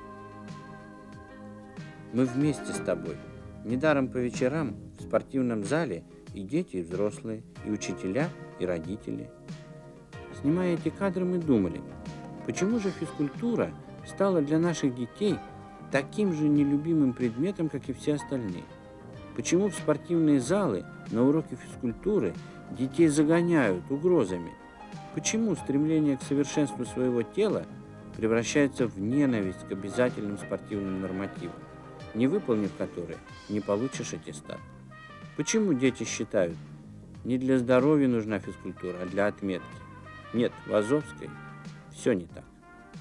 Мы вместе с тобой. Недаром по вечерам в спортивном зале и дети, и взрослые, и учителя, и родители. Снимая эти кадры, мы думали, почему же физкультура стала для наших детей таким же нелюбимым предметом, как и все остальные? Почему в спортивные залы на уроке физкультуры детей загоняют угрозами? Почему стремление к совершенству своего тела превращается в ненависть к обязательным спортивным нормативам, не выполнив которые, не получишь аттестат? Почему дети считают, не для здоровья нужна физкультура, а для отметки? Нет, в Азовской все не так.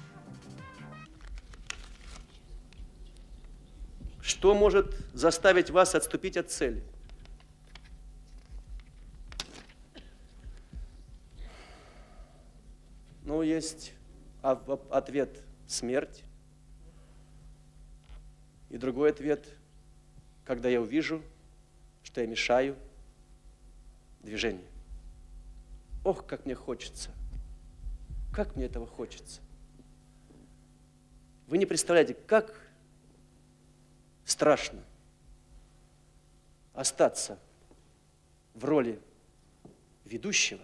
Что может заставить вас отступить от цели? Ну, есть ответ – смерть. И другой ответ – когда я увижу, что я мешаю движению. Ох, как мне хочется! Как мне этого хочется! Вы не представляете, как страшно остаться в роли ведущего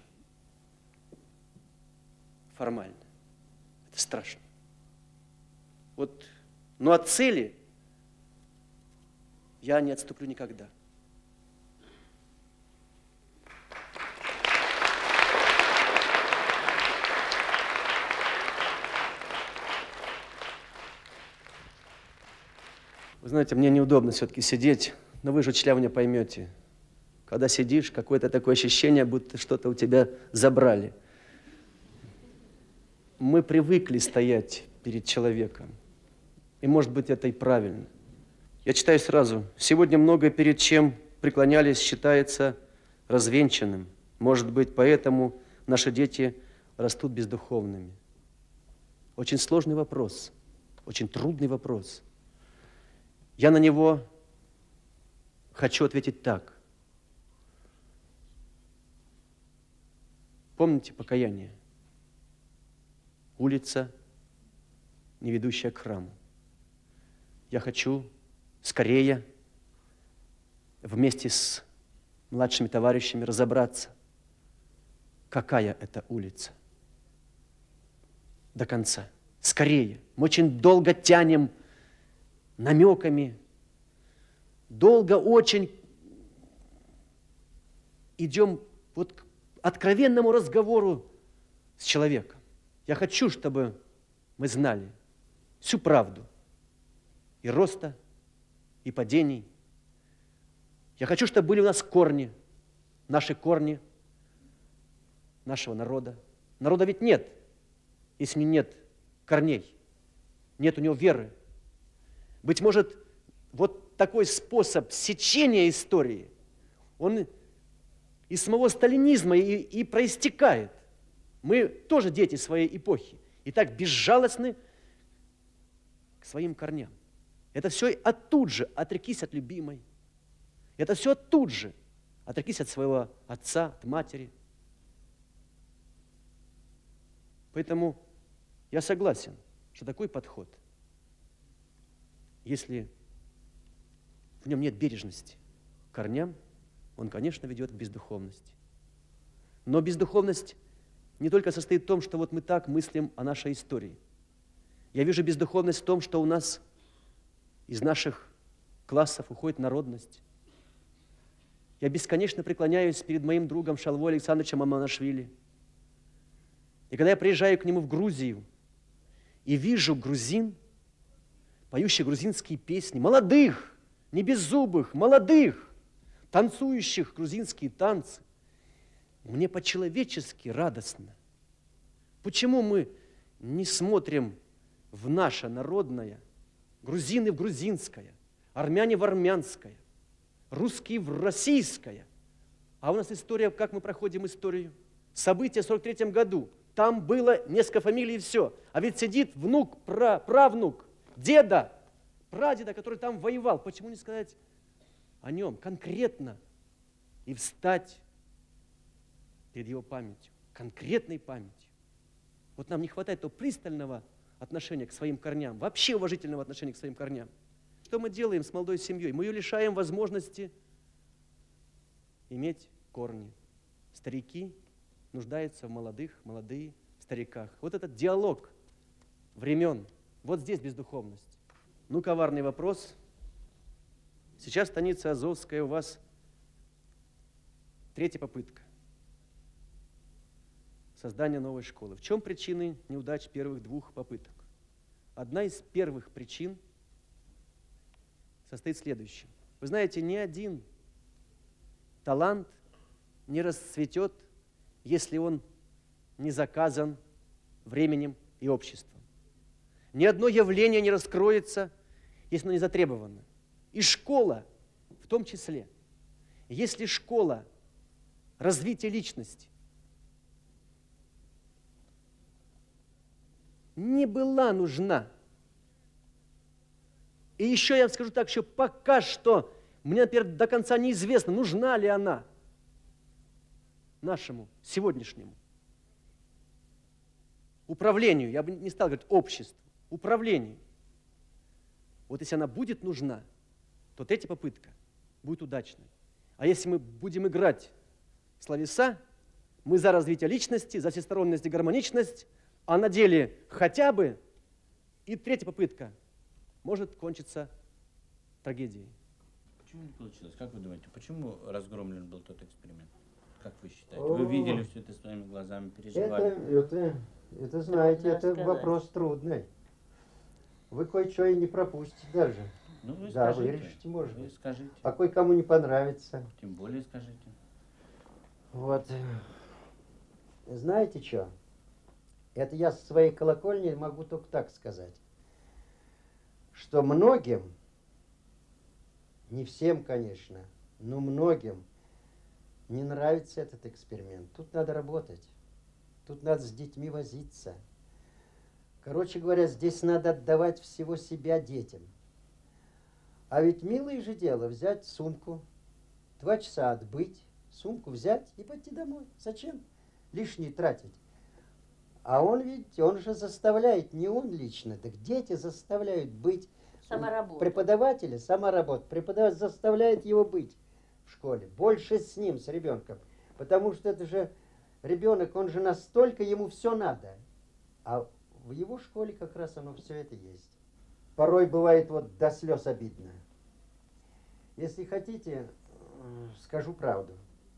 формально. Это страшно. Вот, но от цели я не отступлю никогда. Вы знаете, мне неудобно все-таки сидеть, но вы же, учителя, меня поймете. Когда сидишь, какое-то такое ощущение, будто что-то у тебя забрали. Мы привыкли стоять перед человеком. И, может быть, это и правильно. Я читаю сразу. Сегодня многое, перед чем преклонялись, считается развенчанным. Может быть, поэтому наши дети растут бездуховными. Очень сложный вопрос, очень трудный вопрос. Я на него хочу ответить так. Помните покаяние? Улица, не ведущая к храму. Я хочу скорее вместе с младшими товарищами разобраться, какая это улица. До конца. Скорее. Мы очень долго тянем намеками, долго очень идем вот к откровенному разговору с человеком. Я хочу, чтобы мы знали всю правду и роста, и падений. Я хочу, чтобы были у нас корни, наши корни нашего народа. Народа ведь нет, если нет корней, нет у него веры. Быть может, вот такой способ сечения истории, он из самого сталинизма и проистекает. Мы тоже дети своей эпохи и так безжалостны к своим корням. Это все оттуда же отрекись от любимой. Это все оттуда же отрекись от своего отца, от матери. Поэтому я согласен, что такой подход, если в нем нет бережности к корням, он, конечно, ведет к бездуховности. Но бездуховность не только состоит в том, что вот мы так мыслим о нашей истории. Я вижу бездуховность в том, что у нас из наших классов уходит народность. Я бесконечно преклоняюсь перед моим другом Шалвой Александровичем Мамонашвили. И когда я приезжаю к нему в Грузию и вижу грузин, поющих грузинские песни, молодых, не беззубых, молодых, танцующих грузинские танцы, мне по-человечески радостно. Почему мы не смотрим в наше народное, грузины в грузинское, армяне в армянское, русские в российское? А у нас история, как мы проходим историю. События в 1943 году. Там было несколько фамилий и все. А ведь сидит внук, правнук, деда, прадеда, который там воевал. Почему не сказать о нем конкретно и встать перед его памятью, конкретной памятью? Вот нам не хватает того пристального отношения к своим корням, вообще уважительного отношения к своим корням. Что мы делаем с молодой семьей? Мы ее лишаем возможности иметь корни. Старики нуждаются в молодых, молодые в стариках. Вот этот диалог времен, вот здесь бездуховность. Ну, коварный вопрос. Сейчас станица Азовская у вас третья попытка создания новой школы. В чем причины неудач первых двух попыток? Одна из первых причин состоит в следующем. Вы знаете, ни один талант не расцветет, если он не заказан временем и обществом. Ни одно явление не раскроется, если оно не затребовано. И школа в том числе. Если школа развития личности не была нужна, и еще я вам скажу так, что пока что мне, например, до конца неизвестно, нужна ли она нашему сегодняшнему управлению, я бы не стал говорить обществу, управлению. Вот если она будет нужна, то третья попытка будет удачной. А если мы будем играть в словеса, мы за развитие личности, за всесторонность и гармоничность, а на деле хотя бы и третья попытка может кончиться трагедией. Почему не получилось? Как вы думаете, почему разгромлен был тот эксперимент? Как вы считаете? Вы видели все это своими глазами, переживали? Это знаете, это вопрос трудный. Вы кое-что и не пропустите даже. Ну, вы да, скажите. вы решите, может быть. Скажите. А кое-кому не понравится. Тем более скажите. Вот. Знаете что? Это я со своей колокольни могу только так сказать. Что многим, не всем, конечно, но многим не нравится этот эксперимент. Тут надо работать. Тут надо с детьми возиться. Короче говоря, здесь надо отдавать всего себя детям. А ведь милое же дело взять сумку, 2 часа отбыть, сумку взять и пойти домой. Зачем лишнее тратить? А он ведь, он же заставляет, не он лично, так дети заставляют быть. Саморабота. Преподаватели, саморабота. Преподаватель заставляет его быть в школе. Больше с ним, с ребенком. Потому что это же ребенок, он же настолько, ему все надо. А в его школе как раз оно все это есть. Порой бывает вот до слез обидно. Если хотите, скажу правду.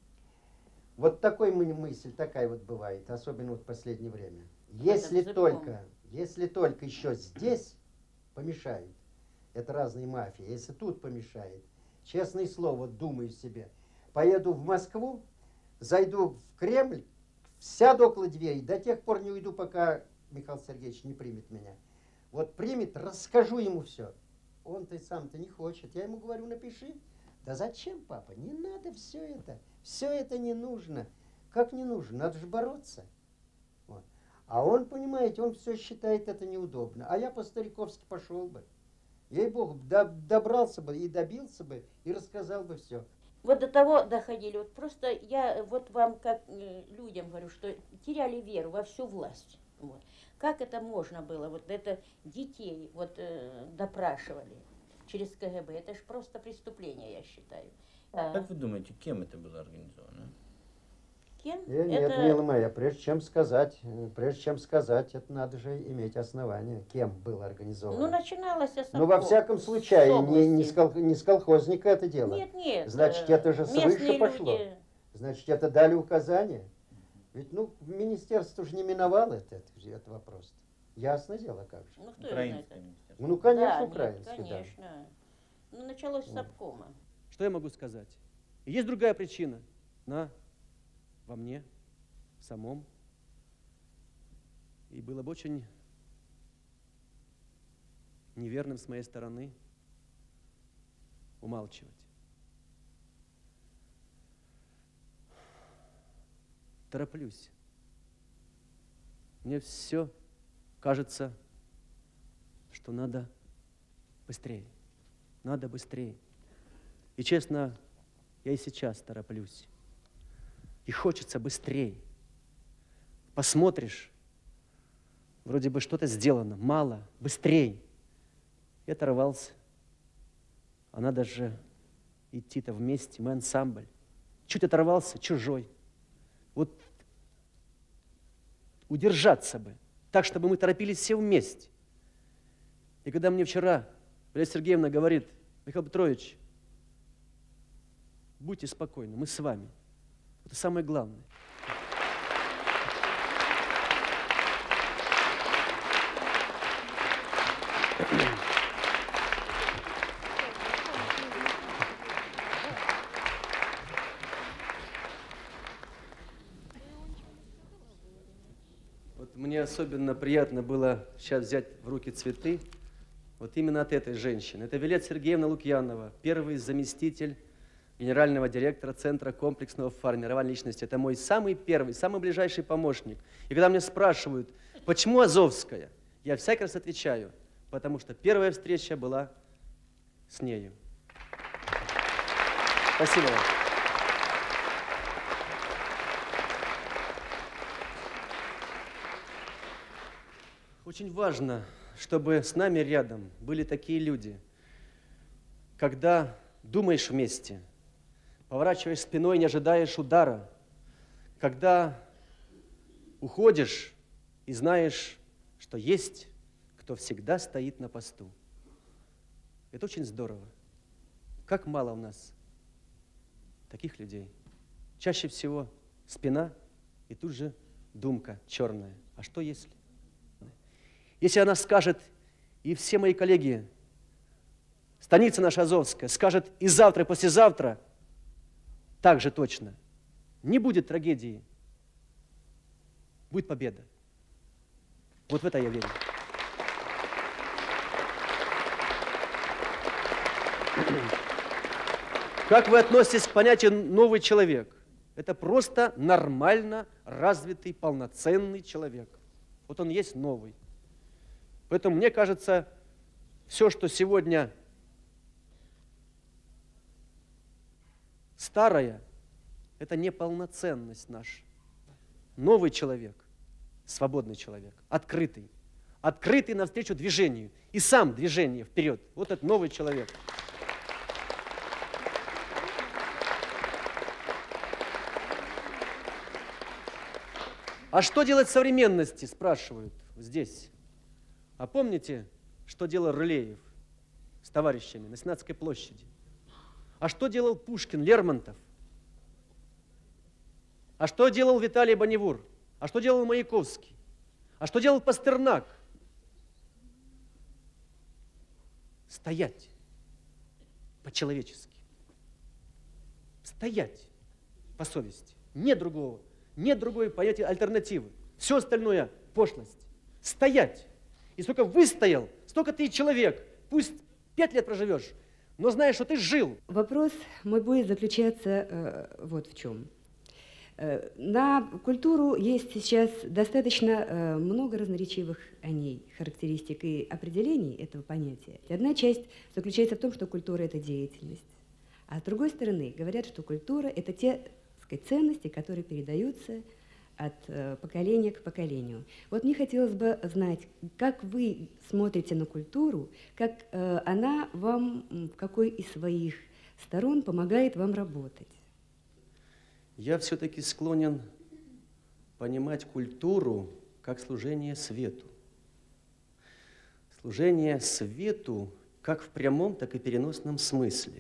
Вот такой мысль, такая вот бывает, особенно вот в последнее время. Если только еще здесь помешают, это разные мафии, если тут помешает, честное слово, вот думаю себе, поеду в Москву, зайду в Кремль, сяду около дверей, до тех пор не уйду, пока Михаил Сергеевич не примет меня. Вот примет, расскажу ему все. Он-то сам-то не хочет. Я ему говорю, напиши. Да зачем, папа? Не надо все это. Все это не нужно. Как не нужно? Надо же бороться. Вот. А он, понимаете, он все считает это неудобно. А я по-стариковски пошел бы. Ей-богу, добрался бы и добился бы, и рассказал бы все. Вот до того доходили. Вот просто я вот вам, как людям говорю, что теряли веру во всю власть. Вот. Как это можно было? Вот это детей вот, допрашивали через КГБ. Это же просто преступление, я считаю. Как вы думаете, кем это было организовано? Кем? Нет, милая моя, прежде чем сказать, это надо же иметь основание, кем было организовано. Ну, начиналось с Ну, во всяком случае, не с колхозника это дело. Нет. Значит, это же свыше пошло. Значит, это дали указания. Ведь, ну, министерство же не миновало этот вопрос. Ясное дело, как же. Ну, кто украинское министерство? Ну, конечно, да, украинское, нет, конечно. Да. Ну, началось с обкома. Что я могу сказать? Есть другая причина. Во мне, самом. И было бы очень неверным с моей стороны умалчивать. Тороплюсь. Мне все кажется, что надо быстрее. Надо быстрее. И честно, я и сейчас тороплюсь. И хочется быстрее. Посмотришь, вроде бы что-то сделано, мало, быстрее. Я оторвался. А надо же идти-то вместе, мы ансамбль. Чуть оторвался, чужой. Вот удержаться бы, так, чтобы мы торопились все вместе. И когда мне вчера Валерия Сергеевна говорит, Михаил Петрович, будьте спокойны, мы с вами. Это самое главное. Вот мне особенно приятно было сейчас взять в руки цветы вот именно от этой женщины. Это Виолетта Сергеевна Лукьянова, первый заместитель генерального директора Центра комплексного формирования личности. Это мой самый первый, самый ближайший помощник. И когда меня спрашивают, почему Азовская, я всякий раз отвечаю, потому что первая встреча была с нею. Спасибо вам. Очень важно, чтобы с нами рядом были такие люди, когда думаешь вместе, поворачиваешь спиной, не ожидаешь удара, когда уходишь и знаешь, что есть, кто всегда стоит на посту. Это очень здорово. Как мало у нас таких людей. Чаще всего спина и тут же думка черная. А что если? Если она скажет, и все мои коллеги, станица наша Азовская, скажет и завтра, и послезавтра, так же точно, не будет трагедии, будет победа. Вот в это я верю. Как вы относитесь к понятию «новый человек»? Это просто нормально развитый, полноценный человек. Вот он есть новый. Поэтому мне кажется, все, что сегодня старое, это неполноценность наша. Новый человек, свободный человек, открытый. Открытый навстречу движению. И сам движение вперед. Вот это новый человек. А что делать в современности, спрашивают здесь. А помните, что делал Рылеев с товарищами на Сенатской площади? А что делал Пушкин, Лермонтов? А что делал Виталий Бонневур? А что делал Маяковский? А что делал Пастернак? Стоять по-человечески. Стоять по совести. Нет другого. Нет другой понятия альтернативы. Все остальное – пошлость. Стоять. И сколько выстоял, столько ты человек. Пусть 5 лет проживешь, но знаешь, что ты жил. Вопрос мой будет заключаться вот в чем. На культуру есть сейчас достаточно много разноречивых о ней характеристик и определений этого понятия. Одна часть заключается в том, что культура – это деятельность. А с другой стороны, говорят, что культура – это те ценности, которые передаются от поколения к поколению. Вот мне хотелось бы знать, как вы смотрите на культуру, как она вам, в какой из своих сторон помогает вам работать? Я все-таки склонен понимать культуру как служение свету. Служение свету как в прямом, так и переносном смысле.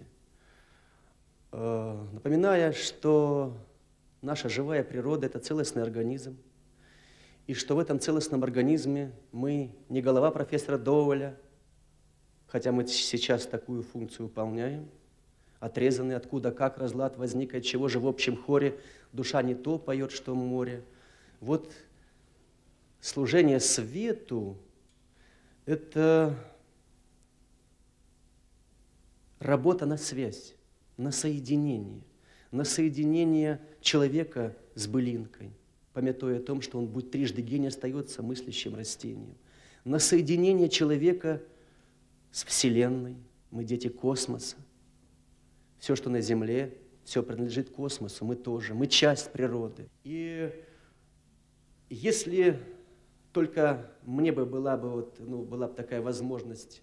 Напоминая, что наша живая природа – это целостный организм, и что в этом целостном организме мы не голова профессора Доуэля, хотя мы сейчас такую функцию выполняем, отрезаны откуда, как разлад возник, от чего же в общем хоре душа не то поет, что море. Вот служение свету – это работа на связь, на соединение человека с былинкой, памятуя о том, что он, будь трижды гений, остается мыслящим растением, на соединение человека с Вселенной, мы дети космоса, все, что на Земле, все принадлежит космосу, мы тоже, мы часть природы. И если только мне была бы такая возможность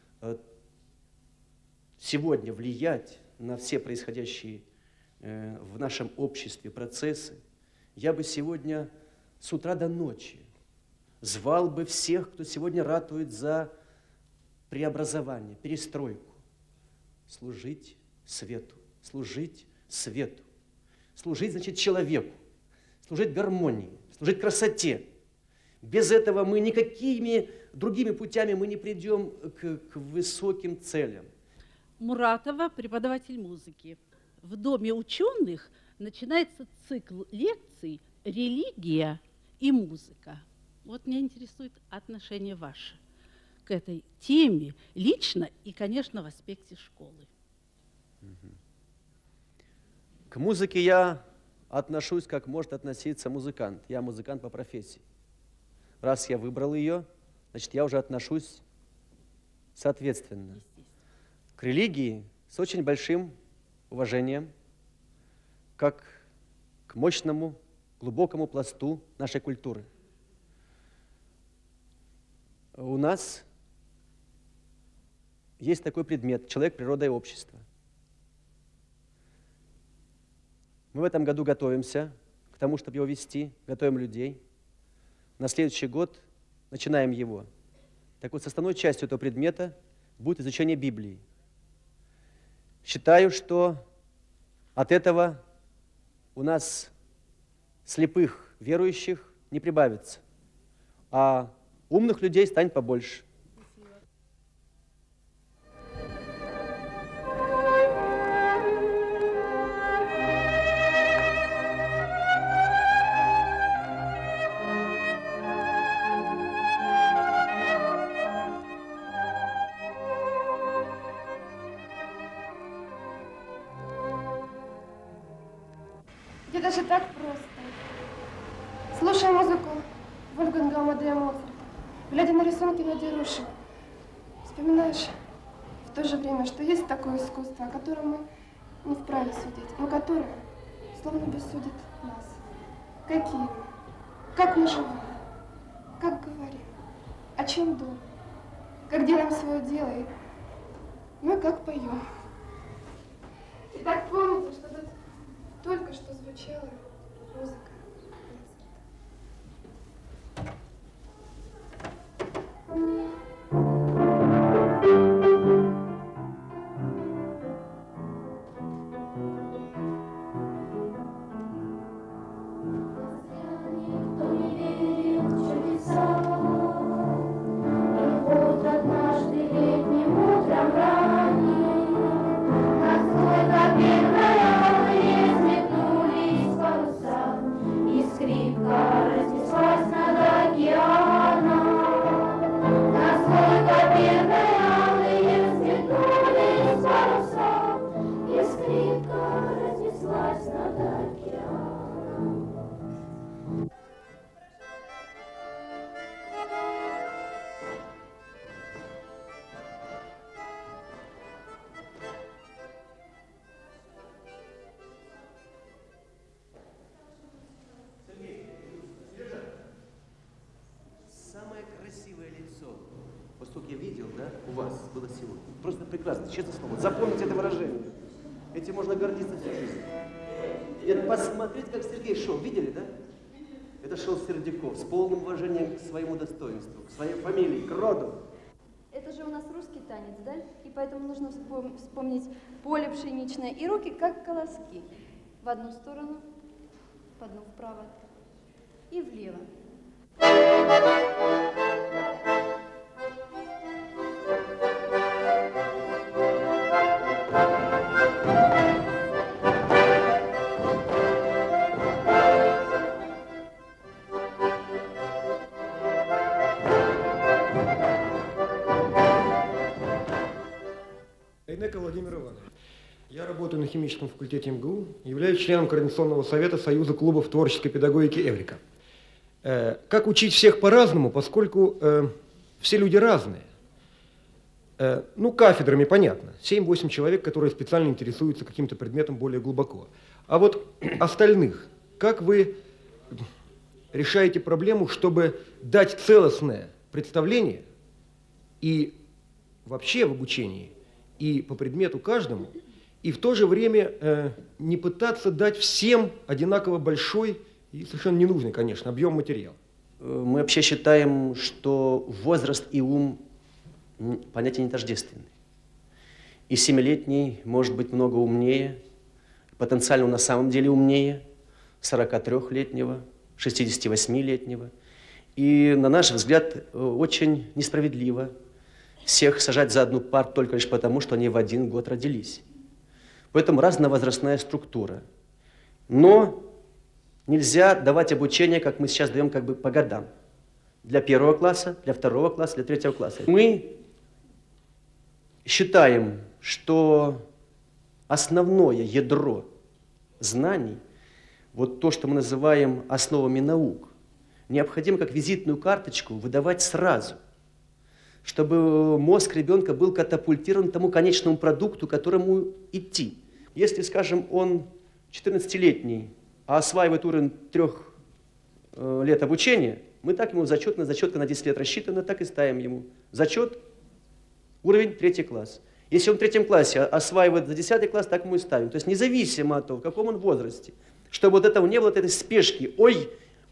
сегодня влиять на все происходящие в нашем обществе процессы, я бы сегодня с утра до ночи звал бы всех, кто сегодня ратует за преобразование, перестройку, служить свету, служить свету. Служить, значит, человеку, служить гармонии, служить красоте. Без этого мы никакими другими путями мы не придем к высоким целям. Муратова, преподаватель музыки. В Доме ученых начинается цикл лекций «Религия и музыка». Вот меня интересует отношение ваше к этой теме лично и, конечно, в аспекте школы. К музыке я отношусь, как может относиться музыкант. Я музыкант по профессии. Раз я выбрал ее, значит, я уже отношусь соответственно. К религии с очень большим уважением, как к мощному, глубокому пласту нашей культуры. У нас есть такой предмет – человек, природа и общество. Мы в этом году готовимся к к тому, чтобы его вести, готовим людей. На следующий год начинаем его. Так вот, составной частью этого предмета будет изучение Библии. Считаю, что от этого у нас слепых верующих не прибавится, а умных людей станет побольше. Это же так просто. Слушая музыку Вольфганга Амадея Моцарта, глядя на рисунки Нади Руши, вспоминаешь в то же время, что есть такое искусство, о котором мы не вправе судить, но которое словно бы судит нас. Какие мы, как мы живем, как говорим, о чем думаем, как делаем свое дело и мы как поем. И так помните, что тут только что звучала музыка. Я видел, да, у вас было сегодня. Просто прекрасно, честно слово. Запомните это выражение. Этим можно гордиться всю жизнь. И посмотрите, как Сергей шел. Видели, да? Это шел Сердюков с полным уважением к своему достоинству, к своей фамилии, к роду. Это же у нас русский танец, да? И поэтому нужно вспомнить поле пшеничное и руки, как колоски. В одну сторону, в одну вправо и влево. Айнека Владимир Иванович. Я работаю на химическом факультете МГУ, являюсь членом Координационного совета Союза клубов творческой педагогики «Эврика». Как учить всех по-разному, поскольку все люди разные. Ну, кафедрами понятно. 7-8 человек, которые специально интересуются каким-то предметом более глубоко. А вот остальных, как вы решаете проблему, чтобы дать целостное представление и вообще в обучении, и по предмету каждому, и в то же время не пытаться дать всем одинаково большой и совершенно ненужный, конечно, объем материала? Мы вообще считаем, что возраст и ум понятия не тождественны. И 7-летний может быть много умнее, потенциально на самом деле умнее 43-летнего, 68-летнего. И, на наш взгляд, очень несправедливо всех сажать за одну парту только лишь потому, что они в один год родились. Поэтому разновозрастная структура. Но нельзя давать обучение, как мы сейчас даем, как бы по годам. Для 1 класса, для 2 класса, для 3 класса. Мы считаем, что основное ядро знаний, вот то, что мы называем основами наук, необходимо как визитную карточку выдавать сразу, чтобы мозг ребенка был катапультирован к тому конечному продукту, к которому идти. Если, скажем, он 14-летний, а осваивает уровень 3 лет обучения, мы так ему зачетка на 10 лет рассчитана, так и ставим ему. Зачет, уровень 3 класс. Если он в 3 классе осваивает за 10 класс, так ему и ставим. То есть независимо от того, в каком он возрасте. чтобы вот этого не было, этой спешки. Ой,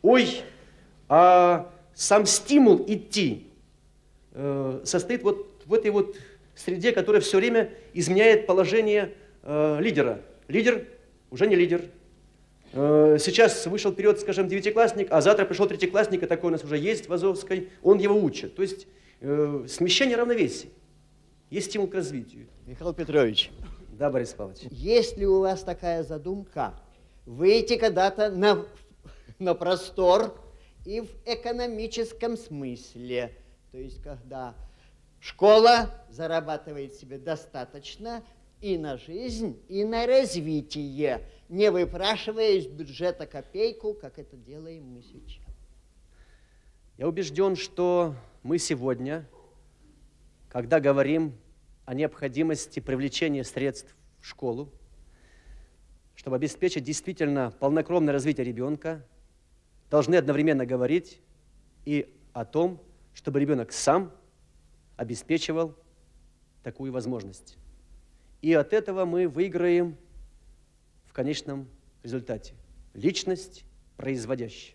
а сам стимул идти состоит вот в этой вот среде, которая все время изменяет положение лидера. Лидер уже не лидер. Сейчас вышел вперед, скажем, 9-классник, а завтра пришел 3-классник, и такой у нас уже есть в Азовской, он его учит. То есть смещение равновесия. Есть стимул к развитию. Михаил Петрович. Да, Борис Павлович. Есть ли у вас такая задумка выйти когда-то на простор и в экономическом смысле? То есть, когда школа зарабатывает себе достаточно и на жизнь, и на развитие, не выпрашивая из бюджета копейку, как это делаем мы сейчас. Я убежден, что мы сегодня, когда говорим о необходимости привлечения средств в школу, чтобы обеспечить действительно полнокровное развитие ребенка, должны одновременно говорить и о том, чтобы ребенок сам обеспечивал такую возможность. И от этого мы выиграем в конечном результате личность производящая.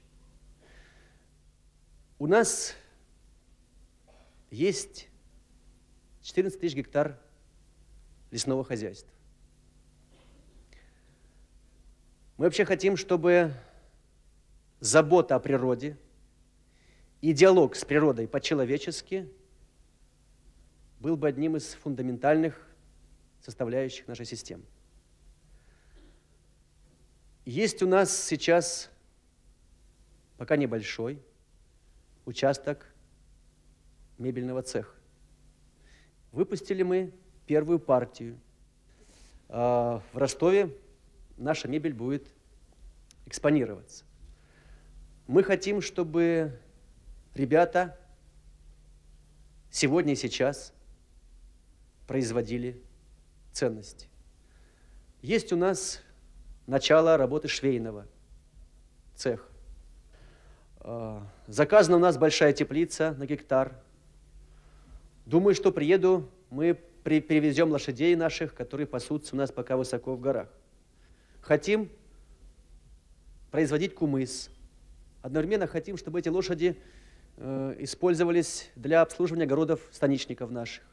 У нас есть 14 тысяч гектар лесного хозяйства. Мы вообще хотим, чтобы забота о природе и диалог с природой по-человечески был бы одним из фундаментальных составляющих нашей системы. Есть у нас сейчас пока небольшой участок мебельного цеха. Выпустили мы первую партию. В Ростове наша мебель будет экспонироваться. Мы хотим, чтобы ребята сегодня и сейчас производили ценности. Есть у нас начало работы швейного цеха. Заказана у нас большая теплица на гектар. Думаю, что приеду, мы привезем лошадей наших, которые пасутся у нас пока высоко в горах. Хотим производить кумыс. Одновременно хотим, чтобы эти лошади использовались для обслуживания огородов станичников наших.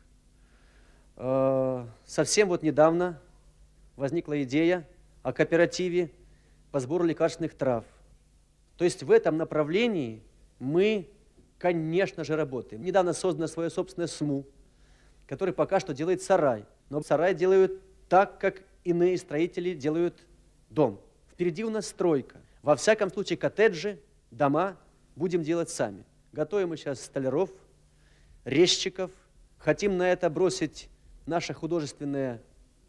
Совсем вот недавно возникла идея о кооперативе по сбору лекарственных трав. То есть в этом направлении мы, конечно же, работаем. Недавно создано свое собственное СМУ, который пока что делает сарай. Но сарай делают так, как иные строители делают дом. Впереди у нас стройка. Во всяком случае, коттеджи, дома будем делать сами. Готовим мы сейчас столяров, резчиков. Хотим на это бросить наш художественный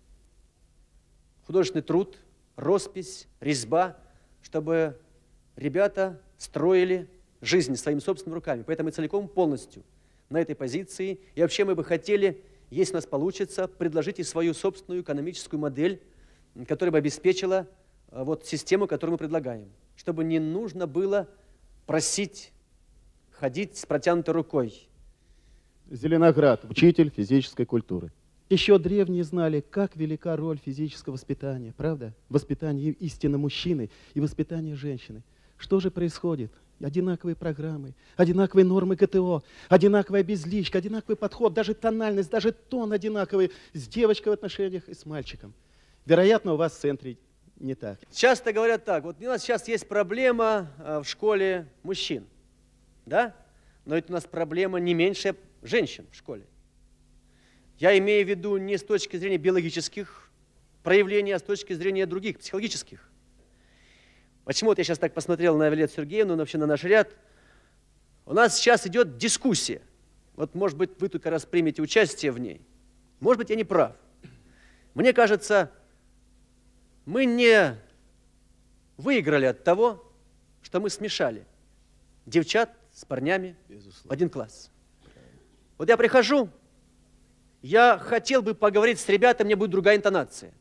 труд, роспись, резьба, чтобы ребята строили жизнь своими собственными руками. Поэтому мы целиком полностью на этой позиции. И вообще мы бы хотели, если у нас получится, предложить и свою собственную экономическую модель, которая бы обеспечила вот систему, которую мы предлагаем. Чтобы не нужно было просить, ходить с протянутой рукой. Зеленоград, учитель физической культуры. Еще древние знали, как велика роль физического воспитания, правда? Воспитание истинно мужчины и воспитание женщины. Что же происходит? Одинаковые программы, одинаковые нормы ГТО, одинаковая безличка, одинаковый подход, даже тональность, даже тон одинаковый с девочкой в отношениях и с мальчиком. Вероятно, у вас в центре не так. Часто говорят так, вот у нас сейчас есть проблема в школе мужчин, да? Но это у нас проблема не меньше женщин в школе. Я имею в виду не с точки зрения биологических проявлений, а с точки зрения других, психологических. Почему вот я сейчас так посмотрел на Виолетту Сергеевну, вообще на наш ряд. У нас сейчас идет дискуссия. Вот, может быть, вы только раз примете участие в ней. Может быть, я не прав. Мне кажется, мы не выиграли от того, что мы смешали девчат с парнями в один класс. Вот я прихожу, я хотел бы поговорить с ребятами, мне будет другая интонация.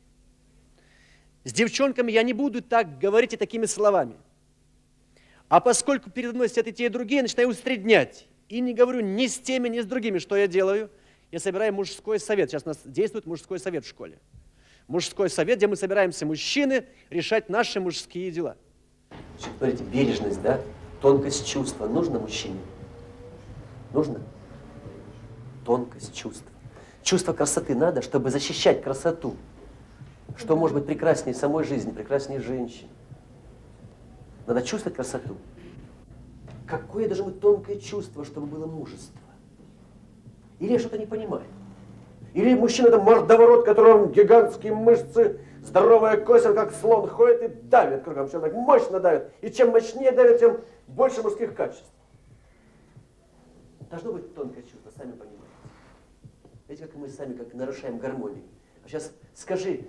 С девчонками я не буду так говорить и такими словами. А поскольку передо мной сидят и те, и другие, я начинаю усреднять. И не говорю ни с теми, ни с другими, что я делаю. Я собираю мужской совет. Сейчас у нас действует мужской совет в школе. мужской совет, где мы собираемся, мужчины, решать наши мужские дела. Смотрите, бережность, да? Тонкость чувства нужно мужчине? Нужно? Тонкость чувства. Чувство красоты надо, чтобы защищать красоту. Что может быть прекраснее самой жизни, прекраснее женщины? Надо чувствовать красоту. Какое должно быть тонкое чувство, чтобы было мужество? Или я что-то не понимаю? Или мужчина это мордоворот, которого гигантские мышцы, здоровая кость, он как слон ходит и давит кругом. Все так мощно давит. И чем мощнее давит, тем больше мужских качеств. Должно быть тонкое чувство, сами понимаете. Видите, как мы сами как нарушаем гармонию. А сейчас скажи,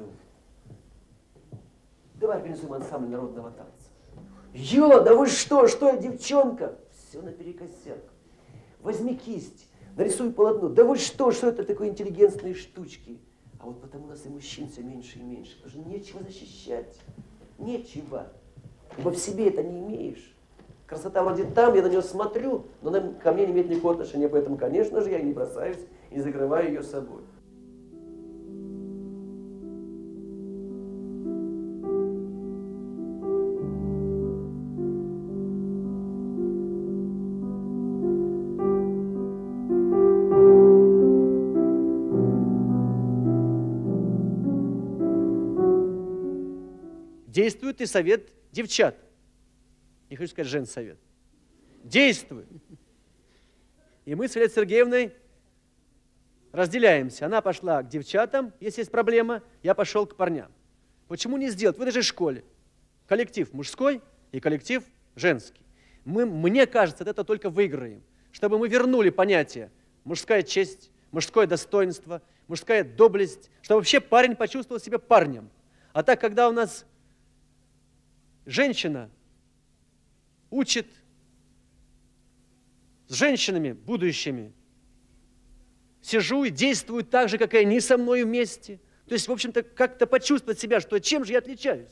давай организуем ансамбль народного танца. Ё, да вы что я девчонка? Все наперекосяк. Возьми кисть, нарисуй полотно. Да вы что это такое интеллигентные штучки? А вот потому у нас и мужчин все меньше и меньше. Потому что нечего защищать. Нечего. Ибо в себе это не имеешь. Красота вроде там, я на нее смотрю, но она ко мне не имеет никакого отношения. Поэтому, конечно же, я не бросаюсь и не закрываю ее собой. Действует и совет девчат. Не хочу сказать женсовет. Действует. И мы с Виолеттой Сергеевной разделяемся. Она пошла к девчатам, если есть проблема, я пошел к парням. Почему не сделать в этой же школе коллектив мужской и коллектив женский? Мне кажется, от этого только выиграем. Чтобы мы вернули понятие мужская честь, мужское достоинство, мужская доблесть, чтобы вообще парень почувствовал себя парнем. А так, когда у нас женщина учит с женщинами будущими, сижу и действую так же, как и они со мной вместе. То есть, в общем-то, как-то почувствовать себя, что чем же я отличаюсь.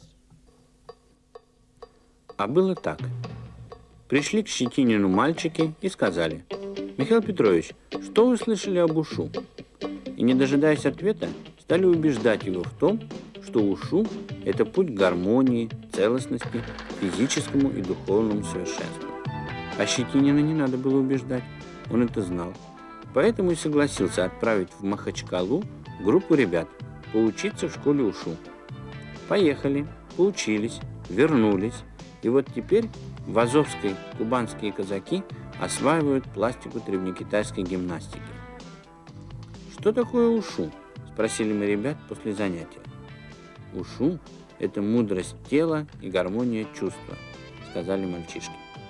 А было так. Пришли к Щетинину мальчики и сказали: «Михаил Петрович, что вы слышали об ушу?» И, не дожидаясь ответа, стали убеждать его в том, что ушу – это путь к гармонии, целостности, физическому и духовному совершенству. А Щетинина не надо было убеждать, он это знал. Поэтому и согласился отправить в Махачкалу группу ребят поучиться в школе ушу. Поехали, поучились, вернулись, и вот теперь в Азовской кубанские казаки осваивают пластику древнекитайской гимнастики. «Что такое ушу?» – спросили мы ребят после занятия. «Ушу – это мудрость тела и гармония чувства», – сказали мальчишки.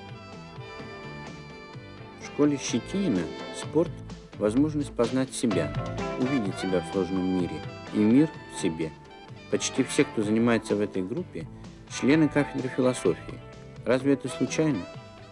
В школе Щетинина спорт – возможность познать себя, увидеть себя в сложном мире и мир в себе. Почти все, кто занимается в этой группе, члены кафедры философии. Разве это случайно?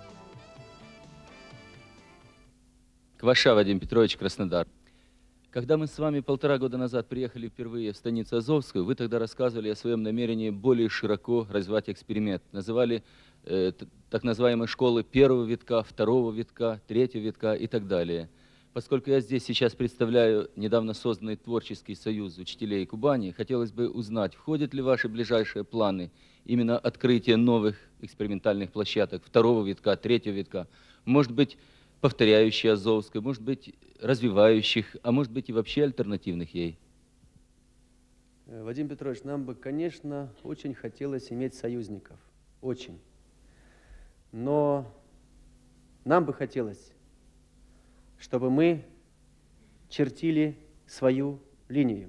Кваша Вадим Петрович, Краснодар. Когда мы с вами 1,5 года назад приехали впервые в станицу Азовскую, вы тогда рассказывали о своем намерении более широко развивать эксперимент. Называли так называемые школы первого витка, второго витка, третьего витка и так далее. Поскольку я здесь сейчас представляю недавно созданный творческий союз учителей Кубани, хотелось бы узнать, входят ли в ваши ближайшие планы именно открытие новых экспериментальных площадок второго витка, третьего витка, может быть, повторяющие Азовскую, может быть, развивающих, а может быть и вообще альтернативных ей? Вадим Петрович, нам бы, конечно, очень хотелось иметь союзников. Очень. Но нам бы хотелось, чтобы мы чертили свою линию.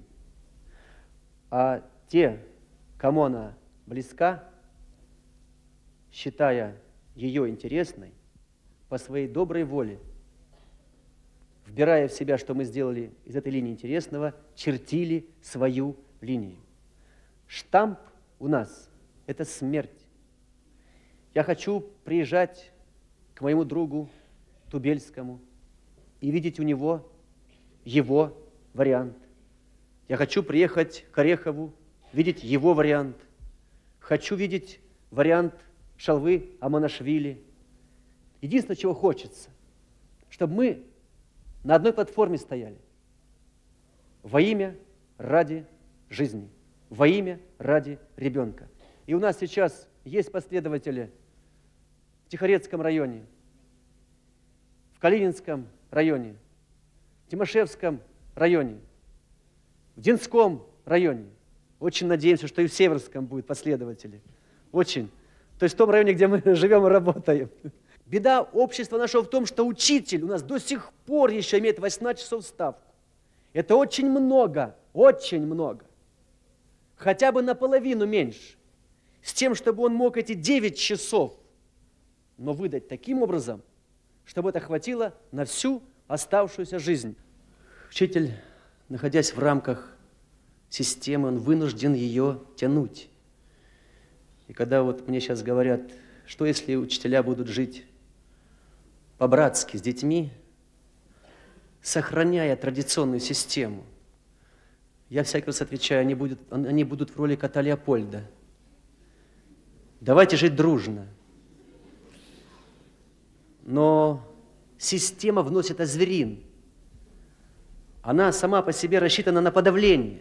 А те, кому она близка, считая ее интересной, по своей доброй воле, вбирая в себя, что мы сделали из этой линии интересного, чертили свою линию. Штамп у нас – это смерть. Я хочу приезжать к моему другу Тубельскому и видеть у него его вариант. Я хочу приехать к Орехову, видеть его вариант. Хочу видеть вариант Шалвы Амонашвили. Единственное, чего хочется, чтобы мы на одной платформе стояли. Во имя, ради жизни во имя ради ребенка. И у нас сейчас есть последователи в Тихорецком районе, в Калининском районе, в Тимошевском районе, в Динском районе. Очень надеемся, что и в Северском будут последователи. Очень. То есть в том районе, где мы живем и работаем. Беда общества нашего в том, что учитель у нас до сих пор еще имеет 18 часов ставку. Это очень много, очень много. Хотя бы наполовину меньше. С тем, чтобы он мог эти 9 часов, но выдать таким образом, чтобы это хватило на всю оставшуюся жизнь. Учитель, находясь в рамках системы, он вынужден ее тянуть. И когда вот мне сейчас говорят, что если учителя будут жить по-братски с детьми, сохраняя традиционную систему, я всякий раз отвечаю, они будут в роли кота Леопольда. Давайте жить дружно. Но система вносит озверин. Она сама по себе рассчитана на подавление.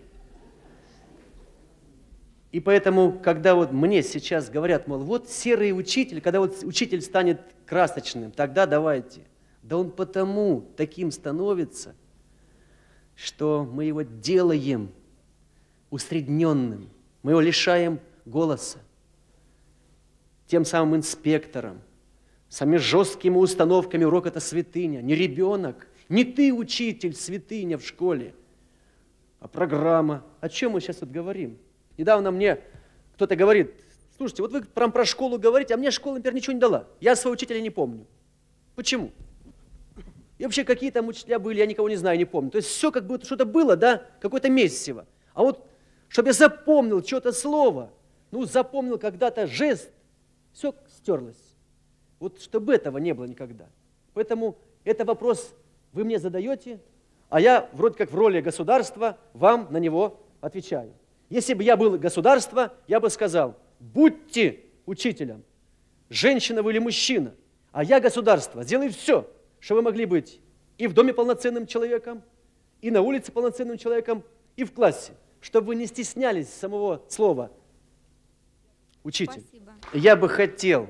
И поэтому, когда вот мне сейчас говорят, мол, вот серый учитель, когда вот учитель станет красочным, тогда давайте. Да он потому таким становится, что мы его делаем усредненным, мы его лишаем голоса. Тем самым инспектором, самыми жесткими установками урок – это святыня. Не ребенок, не ты, учитель, святыня в школе, а программа. О чем мы сейчас тут говорим? Недавно мне кто-то говорит, слушайте, вот вы про школу говорите, а мне школа, например, ничего не дала. Я своего учителя не помню. Почему? И вообще, какие там учителя были, я никого не знаю, не помню. То есть все как будто что-то было, да, какое-то месиво. А вот, чтобы я запомнил что-то слово, ну, запомнил когда-то жест, все стерлось. Вот чтобы этого не было никогда. Поэтому это вопрос вы мне задаете, а я вроде как в роли государства вам на него отвечаю. Если бы я был государство, я бы сказал, будьте учителем, женщина вы или мужчина, а я государство, сделай все, чтобы вы могли быть и в доме полноценным человеком, и на улице полноценным человеком, и в классе, чтобы вы не стеснялись самого слова учитель. Спасибо. Я бы хотел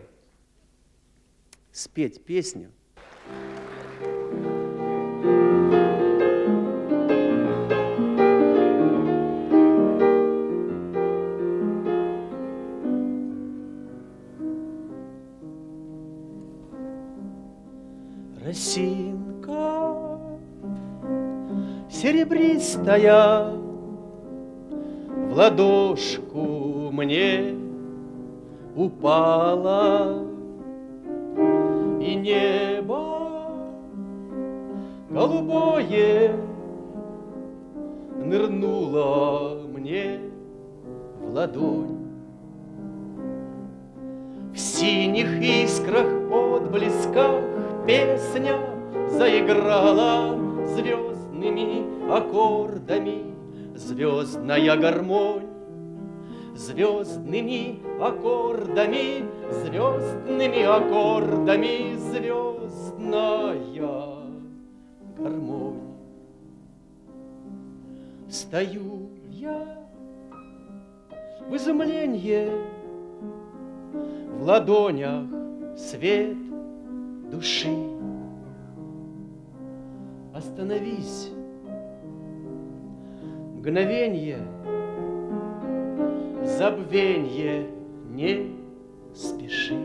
спеть песню. Росинка серебристая в ладошку мне упала, и небо голубое нырнуло мне в ладонь. В синих искрах отблесках песня заиграла звездными аккордами, звездная гармонь. Звездными аккордами, звездными аккордами, звездная гармонь. Стою я в изумлении, в ладонях свет души. Остановись, мгновенье, забвенье, не спеши.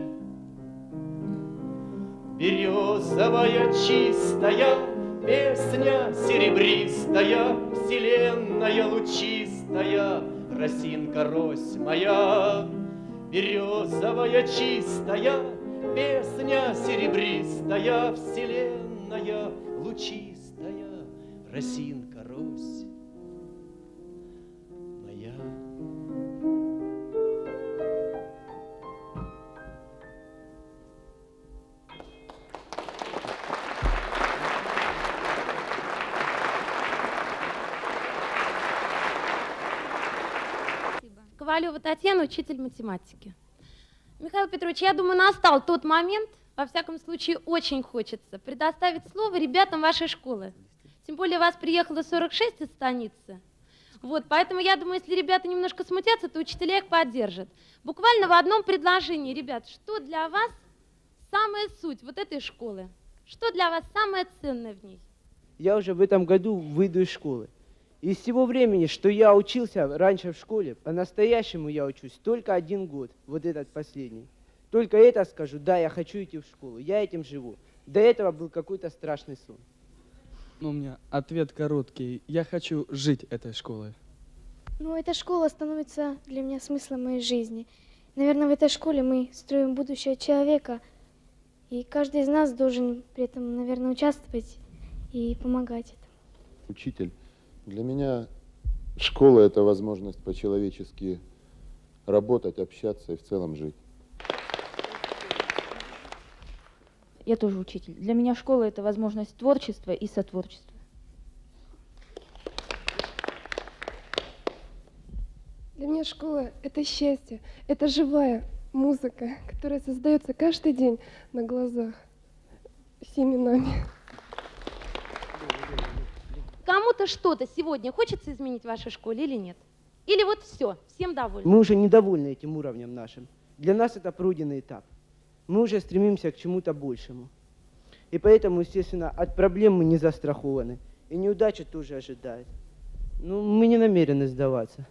Березовая чистая песня серебристая, вселенная лучистая, росинка рось моя. Березовая чистая песня серебристая, вселенная лучистая, росинка рось моя. Ковалева Татьяна, учитель математики. Михаил Петрович, я думаю, настал тот момент, во всяком случае, очень хочется предоставить слово ребятам вашей школы. Тем более вас приехало 46 из станицы. Вот, поэтому я думаю, если ребята немножко смутятся, то учителя их поддержат. Буквально в одном предложении, ребят, что для вас самая суть вот этой школы? Что для вас самое ценное в ней? Я уже в этом году выйду из школы. Из всего времени, что я учился раньше в школе, по-настоящему я учусь только 1 год, вот этот последний. Только это скажу, да, я хочу идти в школу, я этим живу. До этого был какой-то страшный сон. Ну, у меня ответ короткий. Я хочу жить этой школой. Ну, эта школа становится для меня смыслом моей жизни. Наверное, в этой школе мы строим будущего человека, и каждый из нас должен при этом, наверное, участвовать и помогать этому. Учитель, для меня школа – это возможность по-человечески работать, общаться и в целом жить. Я тоже учитель. Для меня школа – это возможность творчества и сотворчества. Для меня школа – это счастье, это живая музыка, которая создается каждый день на глазах всеми нами. Кому-то что-то сегодня хочется изменить в вашей школе или нет? Или вот все, всем довольны? Мы уже недовольны этим уровнем нашим. Для нас это пройденный этап. Мы уже стремимся к чему-то большему. И поэтому, естественно, от проблем мы не застрахованы. И неудача тоже ожидает. Но мы не намерены сдаваться.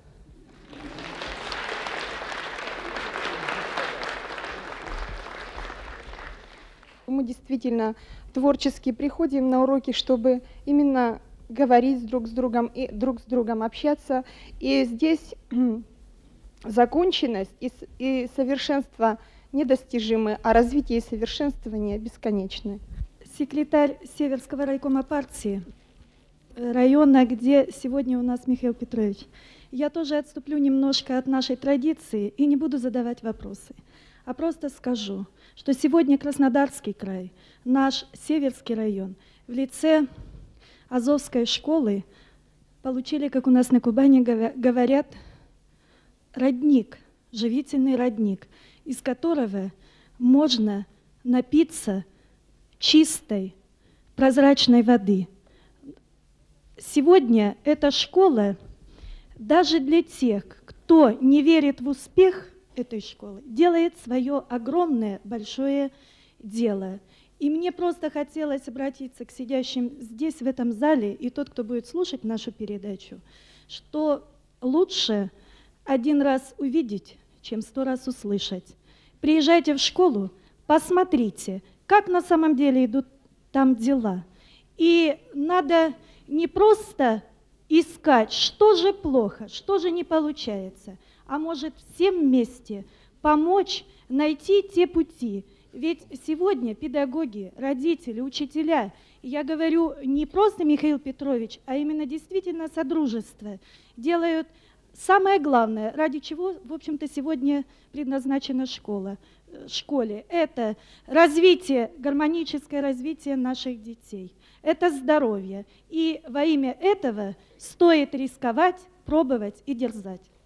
Мы действительно творчески приходим на уроки, чтобы именно говорить друг с другом и друг с другом общаться. И здесь законченность и совершенство недостижимы, а развитие и совершенствование бесконечны. Секретарь Северского райкома партии, района, где сегодня у нас Михаил Петрович. Я тоже отступлю немножко от нашей традиции и не буду задавать вопросы, а просто скажу, что сегодня Краснодарский край, наш Северский район, в лице Азовской школы получили, как у нас на Кубани говорят, родник, живительный родник, из которого можно напиться чистой, прозрачной воды. Сегодня эта школа даже для тех, кто не верит в успех этой школы, делает свое огромное, большое дело. И мне просто хотелось обратиться к сидящим здесь, в этом зале, и тот, кто будет слушать нашу передачу, что лучше 1 раз увидеть, чем 100 раз услышать. Приезжайте в школу, посмотрите, как на самом деле идут там дела. И надо не просто искать, что же плохо, что же не получается, а может всем вместе помочь найти те пути. Ведь сегодня педагоги, родители, учителя, я говорю не просто Михаил Петрович, а именно действительно содружество, делают самое главное, ради чего, в общем-то, сегодня предназначена школе. Это развитие, гармоническое развитие наших детей. Это здоровье. И во имя этого стоит рисковать, пробовать и дерзать.